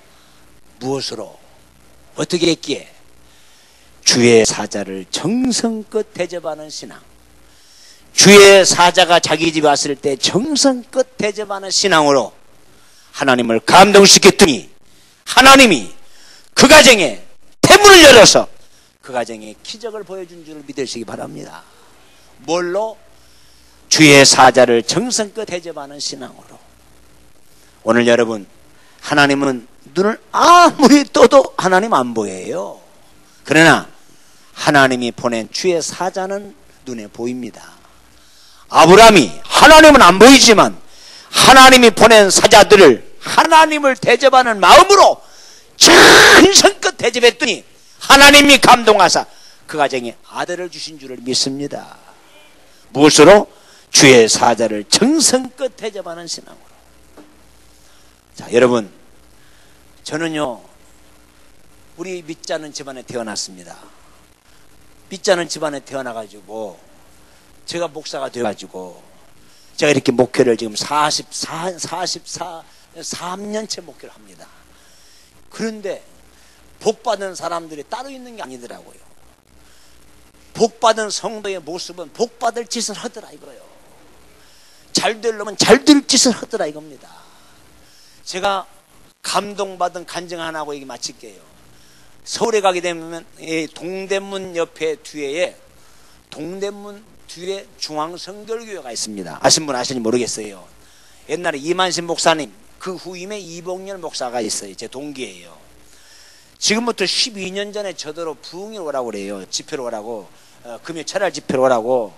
무엇으로? 어떻게 했기에? 주의 사자를 정성껏 대접하는 신앙. 주의 사자가 자기 집에 왔을 때 정성껏 대접하는 신앙으로 하나님을 감동시켰더니 하나님이 그 가정에 태문을 열어서 그 가정에 기적을 보여준 줄을 믿으시기 바랍니다. 뭘로? 주의 사자를 정성껏 대접하는 신앙으로. 오늘 여러분, 하나님은 눈을 아무리 떠도 하나님 안 보여요. 그러나 하나님이 보낸 주의 사자는 눈에 보입니다. 아브라함이 하나님은 안 보이지만 하나님이 보낸 사자들을 하나님을 대접하는 마음으로 정성껏 대접했더니 하나님이 감동하사 그 가정에 아들을 주신 줄을 믿습니다. 무엇으로? 주의 사자를 정성껏 대접하는 신앙으로. 자, 여러분, 저는요 우리 믿지 않는 집안에 태어났습니다. 믿지 않는 집안에 태어나가지고 제가 목사가 돼가지고 제가 이렇게 목회를 지금 사십사, 사십사, 삼 년째 목회를 합니다. 그런데 복 받은 사람들이 따로 있는 게 아니더라고요. 복 받은 성도의 모습은 복 받을 짓을 하더라 이거요. 잘 되려면 잘 될 짓을 하더라 이겁니다. 제가 감동받은 간증 하나 하고 얘기 마칠게요. 서울에 가게 되면 동대문 옆에 뒤에 동대문 뒤에 중앙성결교회가 있습니다. 아신 분 아시는지 모르겠어요. 옛날에 이만신 목사님 그 후임에 이봉렬 목사가 있어요. 제 동기예요. 지금부터 십이 년 전에 저더러 부흥에 오라고 그래요. 집회로 오라고. 어, 금요 철야 집회로 오라고.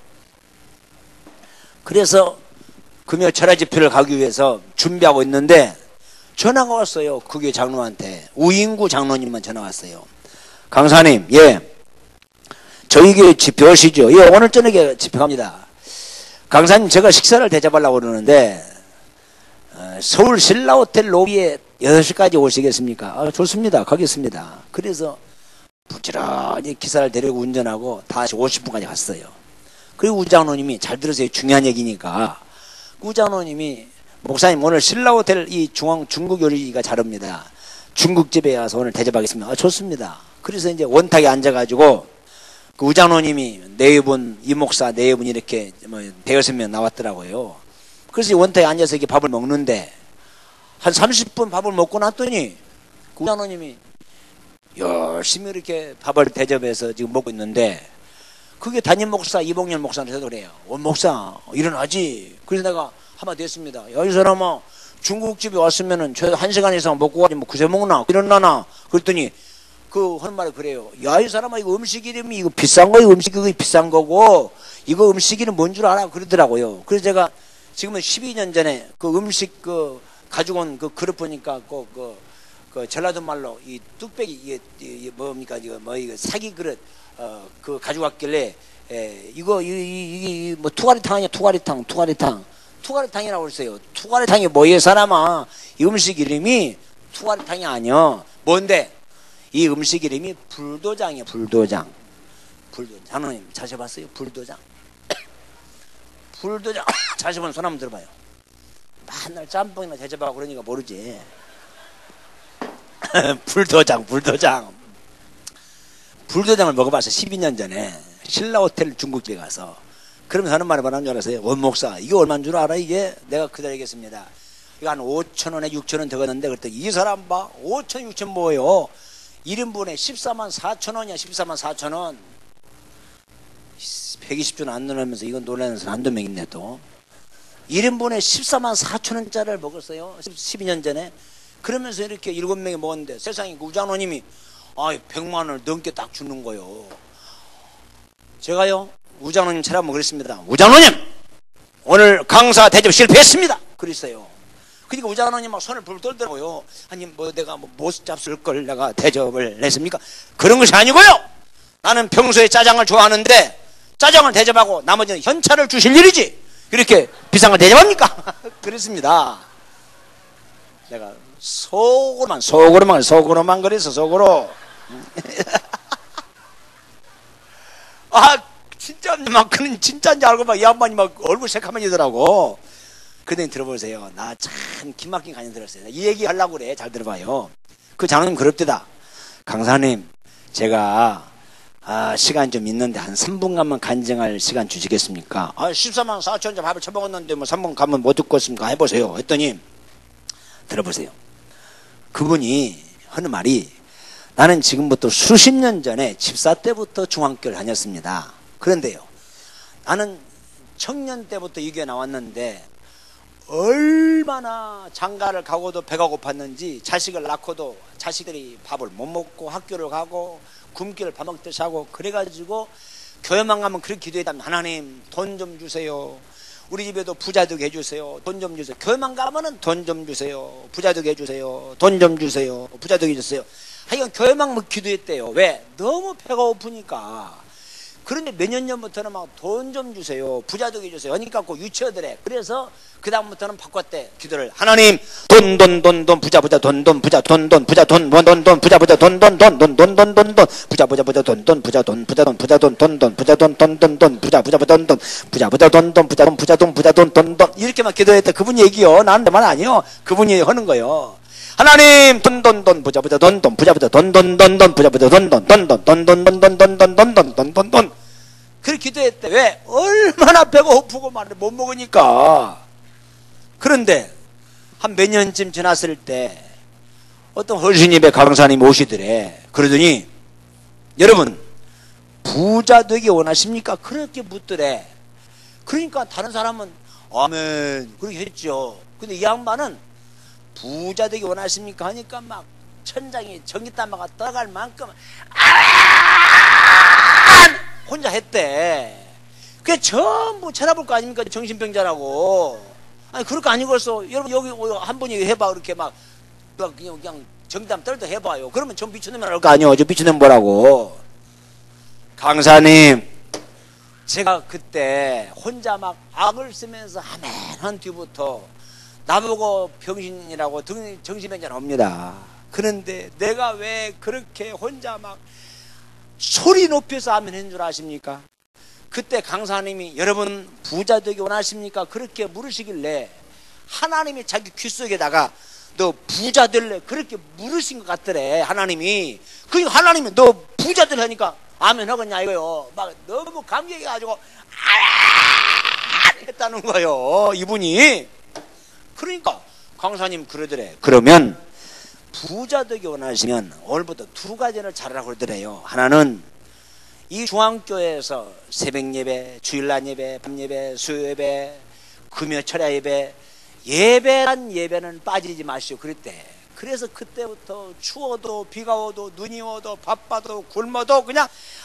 그래서 금요 철야 집회를 가기 위해서 준비하고 있는데 전화가 왔어요. 그 교회 장로한테. 우인구 장로님만 전화 왔어요. 강사님, 예, 저희 교회 집회 오시죠? 예, 오늘 저녁에 집회 갑니다. 강사님, 제가 식사를 대접하려고 그러는데 어, 서울 신라호텔 로비에 여섯 시까지 오시겠습니까? 아, 좋습니다. 가겠습니다. 그래서 부지런히 기사를 데리고 운전하고 다시 오십 분까지 갔어요. 그리고 우장로님이, 잘 들으세요. 중요한 얘기니까. 우장로님이, 목사님 오늘 신라호텔 이 중앙 중국 요리가 잘 옵니다. 중국집에 와서 오늘 대접하겠습니다. 아, 좋습니다. 그래서 이제 원탁에 앉아가지고 그 우장로님이 네 분, 이 목사 네 분 이렇게 뭐 대여섯 명 나왔더라고요. 그래서 원탁에 앉아서 이렇게 밥을 먹는데 한 삼십 분 밥을 먹고 났더니 그 우장로님이 열심히 이렇게 밥을 대접해서 지금 먹고 있는데 그게 담임 목사 이봉렬 목사한테 그래요. 원 목사 일어나지. 그래서 내가 한마디 했습니다. 야, 이 사람아, 중국집에 왔으면은 저 한 시간 이상 먹고 가지 뭐 그새 먹나? 일어나나? 그랬더니 그 하는 말이 그래요. 야, 이 사람아, 이거 음식 이름이 이거 비싼 거예요. 음식 그거 비싼 거고 이거 음식 이름 뭔 줄 알아? 그러더라고요. 그래서 제가 지금은 십이 년 전에 그 음식 그 가지고 온 그 그릇 보니까 그, 그, 그 전라도 말로 이 뚝배기 이게, 이게 뭡니까 이거 뭐 이거 사기 그릇 어 그 가지고 왔길래 에, 이거 이이 뭐 투가리탕 아니야? 투가리탕 투가리탕 투가리탕이라고 했어요. 투가리탕이 뭐예요, 사람아? 이 음식 이름이 투가리탕이 아니야. 뭔데? 이 음식 이름이 불도장이에요. 불도장. 불도장. 장로님 자세 봤어요? 불도장. 불도장. 자세 본 손 한번 들어봐요. 맨날 짬뽕이나 대접하고 그러니까 모르지. 불도장, 불도장. 불도장을 먹어봤어. 십이 년 전에 신라호텔 중국집에 가서. 그러면서 하는 말이 뭐라는 줄 알았어요? 원목사, 이게 얼마인 줄 알아? 이게 내가 그대로 얘기했습니다. 이거 한 오천 원에 육천 원 들어갔는데 그랬더니 이 사람 봐, 오천, 육천 뭐예요? 일 인분에 십사만 사천 원이야. 십사만 사천 원. 백이십 주 안 놀면서 이건 놀라는 사람 한두 명 있네 또. 일 인분에 십사만 사천 원짜리를 먹었어요. 십이 년 전에. 그러면서 이렇게 일곱 명이 먹었는데 세상에 그 우장로님이 아, 백만 원을 넘게 딱 주는 거요. 제가요, 우장로님 찾아보면 그랬습니다. 우장로님! 오늘 강사 대접 실패했습니다! 그랬어요. 그러니까 우장로님 막 손을 불 떨더라고요. 아니, 뭐 내가 뭐 못 잡술 걸 내가 대접을 했습니까? 그런 것이 아니고요! 나는 평소에 짜장을 좋아하는데 짜장을 대접하고 나머지는 현찰을 주실 일이지! 이렇게 비싼 걸 대접합니까? 그랬습니다. 내가 속으로만, 속으로만, 속으로만 그랬어, 속으로. 아, 진짜 막 그는 진짜인지 알고 막 이 양반이 막 얼굴 새카만지더라고. 그랬더니 들어보세요. 나 참 기막힌 간증 들었어요. 이 얘기 하려고 그래. 잘 들어봐요. 그 장로님 그럽디다. 강사님, 제가 아, 시간 좀 있는데 한 삼 분간만 간증할 시간 주시겠습니까? 아, 십사만 사천 원짜리 밥을 처먹었는데 뭐 삼 분 가면 못 듣겠습니까? 해보세요. 했더니 들어보세요. 그분이 하는 말이 나는 지금부터 수십 년 전에 집사 때부터 중학교를 다녔습니다. 그런데요, 나는 청년 때부터 이 교회 나왔는데 얼마나 장가를 가고도 배가 고팠는지 자식을 낳고도 자식들이 밥을 못 먹고 학교를 가고 굶기를 밥 먹듯이 하고 그래가지고 교회만 가면 그렇게 기도했다면 하나님 돈 좀 주세요. 우리 집에도 부자 되게 해주세요. 돈 좀 주세요. 교회만 가면은 돈 좀 주세요. 부자 되게 해주세요. 돈 좀 주세요. 부자 되게 해주세요. 하여간 교회만 뭐 기도했대요. 왜? 너무 배가 고프니까. 그런데 몇 년 전부터는 막 돈 좀 주세요. 부자 되게 해주세요. 그러니까 꼭 유치하더래. 그래서 그 다음부터는 바꿨대. 기도를. 하나님 돈 돈 돈 돈 부자 부자 돈 돈 부자 돈 돈 부자 돈 돈 돈 부자 부자 돈 돈 돈 돈 돈 돈 돈 돈 부자 부자 부자 돈 돈 부자 돈 부자 돈 부자 돈 돈 돈 부자 돈 돈 돈 돈 부자 부자 부자 돈 돈 부자 부자 돈 돈 부자 돈 부자 돈 부자 돈 돈 돈 이렇게만 기도했대. 그분 얘기요. 나는 내 말 아니요. 그분이 하는 거요. 하나님 돈 돈 돈 부자 부자 돈 돈 부자 부자 돈 돈 돈 돈 부자 부자 돈 돈 돈 돈 돈 돈 돈 돈 돈 돈 돈 돈 돈 돈 그렇게 기도했대. 왜? 얼마나 배가 고프고 말을 못 먹으니까. 그런데 한 몇 년쯤 지났을 때 어떤 헐신입에 강사님이 오시더래. 그러더니 여러분 부자 되기 원하십니까? 그렇게 묻더래. 그러니까 다른 사람은 아멘 그렇게 했죠. 근데 이 양반은 부자 되기 원하십니까? 하니까 막 천장이 전기담화가 떠나갈 만큼 혼자 했대. 그게 전부 쳐다볼 거 아닙니까? 정신병자라고. 아니 그럴 거 아니겠어. 여러분 여기 한 분이 해봐. 그렇게 막 그냥, 그냥 정담 떨도 해봐요. 그러면 전 미친놈이 할 거 아니요. 저 미친놈 뭐라고. 강사님 제가 그때 혼자 막 악을 쓰면서 아멘 한 뒤부터 나보고 병신이라고 정신병자 나옵니다. 그런데 내가 왜 그렇게 혼자 막 소리 높여서 아멘 한 줄 아십니까? 그때 강사님이 여러분 부자 되기 원하십니까? 그렇게 물으시길래 하나님이 자기 귀 속에다가 너 부자 될래? 그렇게 물으신 것 같더래. 하나님이. 그러니까 하나님이 너 부자 되려니까 아멘 하겠냐 이거요. 막 너무 감격해가지고 아 했다는 거예요. 이분이. 그러니까 강사님 그러더래. 그러면 부자 되기 원하시면 오늘부터 두 가지를 잘하라고 그러더래요. 하나는 이 중앙교회에서 새벽 예배, 주일날 예배, 밤 예배, 수요 예배, 금요 철야 예배, 예배란 예배는 빠지지 마시오 그랬대. 그래서 그때부터 추워도 비가 오도 눈이 오도 바빠도 굶어도 그냥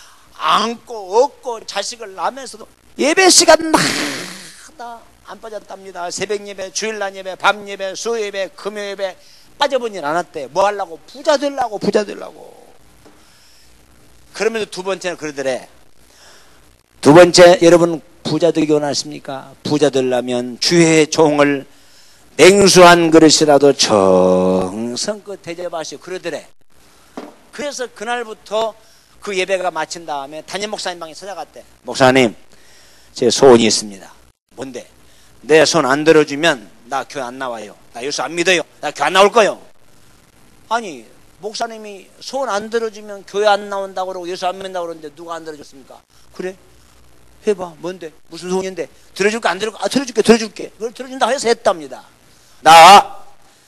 안고 얻고 자식을 낳으면서도 예배 시간 나다 안 빠졌답니다. 새벽 예배, 주일날 예배, 밤 예배, 수요 예배, 금요 예배 빠져보진 않았대. 뭐 하려고? 부자 되려고 부자 되려고. 그러면서 두 번째는 그러더래. 두 번째 여러분 부자 되기 원하십니까? 부자 되려면 주의 종을 냉수한 그릇이라도 정성껏 대접하시오 그러더래. 그래서 그날부터 그 예배가 마친 다음에 담임 목사님 방에 찾아갔대. 목사님 제 소원이 있습니다. 뭔데? 내 손 안 들어주면 나 교회 안 나와요. 나 예수 안 믿어요. 나 교회 안 나올 거요. 아니 목사님이 소원 안 들어주면 교회 안 나온다고 그러고 예수 안 믿는다고 그러는데 누가 안 들어줬습니까? 그래? 해봐. 뭔데? 무슨 소원인데? 들어줄까 안 들어줄까? 아, 들어줄게 들어줄게. 그걸 들어준다고 해서 했답니다. 나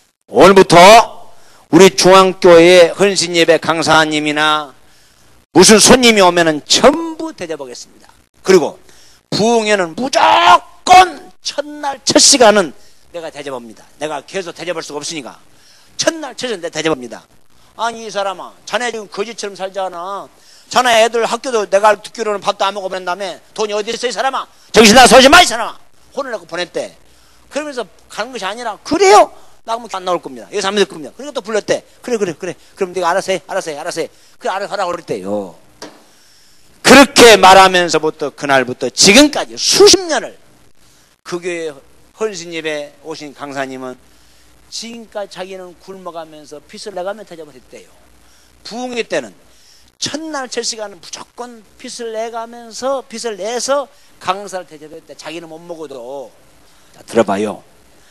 오늘부터 우리 중앙교회 헌신예배 강사님이나 무슨 손님이 오면은 전부 대접하겠습니다. 그리고 부흥회는 무조건 첫날 첫 시간은 내가 대접합니다. 내가 계속 대접할 수가 없으니까 첫날 첫째 내가 대접합니다. 아니 이 사람아 자네 지금 거지처럼 살잖아. 자네 애들 학교도 내가 듣기로는 밥도 안 먹어 보낸다며. 돈이 어디 있어 이 사람아. 정신 나서 오지 마 이 사람아. 혼을 내고 보냈대. 그러면서 가는 것이 아니라 그래요? 나가면 안 나올 겁니다. 여기서 안 믿을 겁니다. 그러니까 또 불렀대. 그래 그래 그래 그럼 네가 알아서 해 알아서 해 알아서 해. 그래 알아서 하라고 그랬대요. 그렇게 말하면서부터 그날부터 지금까지 수십 년을 그 교회 헌신예배 오신 강사님은 지금까지 자기는 굶어가면서 빚을 내가며 대접을 했대요. 부흥회 때는 첫날 첫 시간은 무조건 빚을 내가면서 빚을 내서 강사를 대접했대. 자기는 못 먹어도. 자, 들어봐요.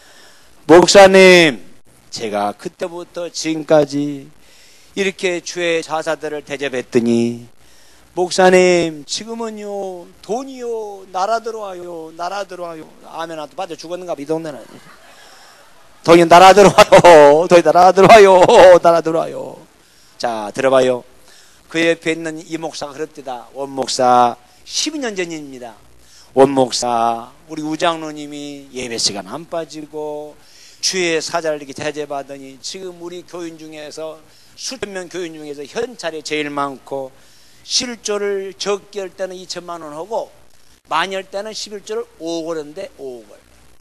목사님 제가 그때부터 지금까지 이렇게 주의 자사들을 대접했더니 목사님 지금은요 돈이요 날아 들어와요 날아 들어와요. 아멘 아도 맞아 죽었는가 봐 이 동네는. 돈이 날아 들어와요. 돈이 날아 들어와요. 날아 들어와요. 자 들어봐요. 그 옆에 있는 이 목사가 그랬대다. 원 목사 십이 년 전입니다. 원 목사 우리 우장로님이 예배 시간 안 빠지고 주의 사자를 이렇게 대접하더니 지금 우리 교인 중에서 수천 명 교인 중에서 현찰이 제일 많고 십일조를 적게 할 때는 이천만 원 하고 많이 할 때는 십일조를 오억 원인데 오억을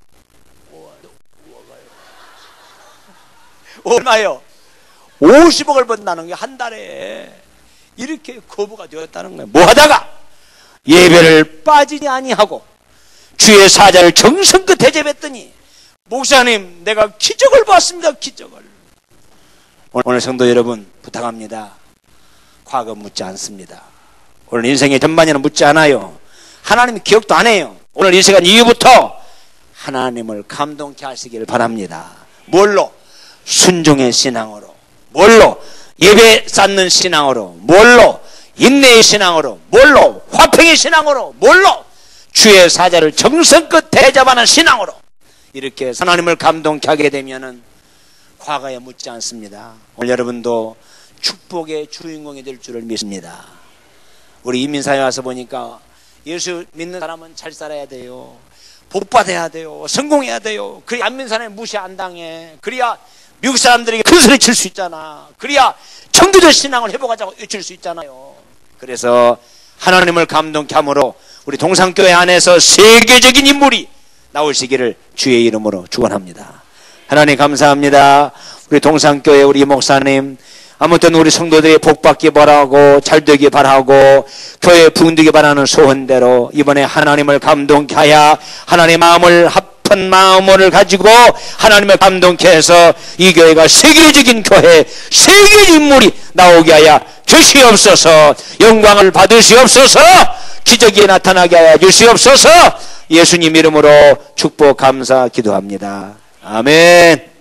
얼마요? 오십억을 번다는 게 한 달에 이렇게 거부가 되었다는 거예요. 뭐 하다가 예배를 빠지지 아니하고 주의 사자를 정성껏 대접했더니 목사님 내가 기적을 봤습니다. 기적을. 오늘 성도 여러분 부탁합니다. 과거 묻지 않습니다. 오늘 인생의 전반에는 묻지 않아요. 하나님이 기억도 안 해요. 오늘 이 시간 이후부터 하나님을 감동케 하시기를 바랍니다. 뭘로? 순종의 신앙으로, 뭘로? 예배 쌓는 신앙으로, 뭘로? 인내의 신앙으로, 뭘로? 화평의 신앙으로, 뭘로? 주의 사자를 정성껏 대접하는 신앙으로, 이렇게 하나님을 감동케 하게 되면은 과거에 묻지 않습니다. 오늘 여러분도 축복의 주인공이 될 줄을 믿습니다. 우리 이민사회 와서 보니까 예수 믿는 사람은 잘 살아야 돼요, 복 받아야 돼요, 성공해야 돼요, 그래야 안 믿는 사람이 무시 안 당해, 그래야 미국 사람들에게 큰 소리 칠 수 있잖아, 그래야 청교도 신앙을 회복하자고 외칠 수 있잖아요. 그래서 하나님을 감동케 함으로 우리 동산교회 안에서 세계적인 인물이 나오시기를 주의 이름으로 축원합니다. 하나님 감사합니다. 우리 동산교회 우리 목사님, 아무튼 우리 성도들이 복받기 바라고 잘되기 바라고 교회 부흥되기 바라는 소원대로 이번에 하나님을 감동케 하여 하나님의 마음을 합한 마음을 가지고 하나님을 감동케 해서 이 교회가 세계적인 교회, 세계적인 인물이 나오게 하여 주시옵소서. 영광을 받으시옵소서. 기적이 나타나게 하여 주시옵소서. 예수님 이름으로 축복 감사 기도합니다. 아멘.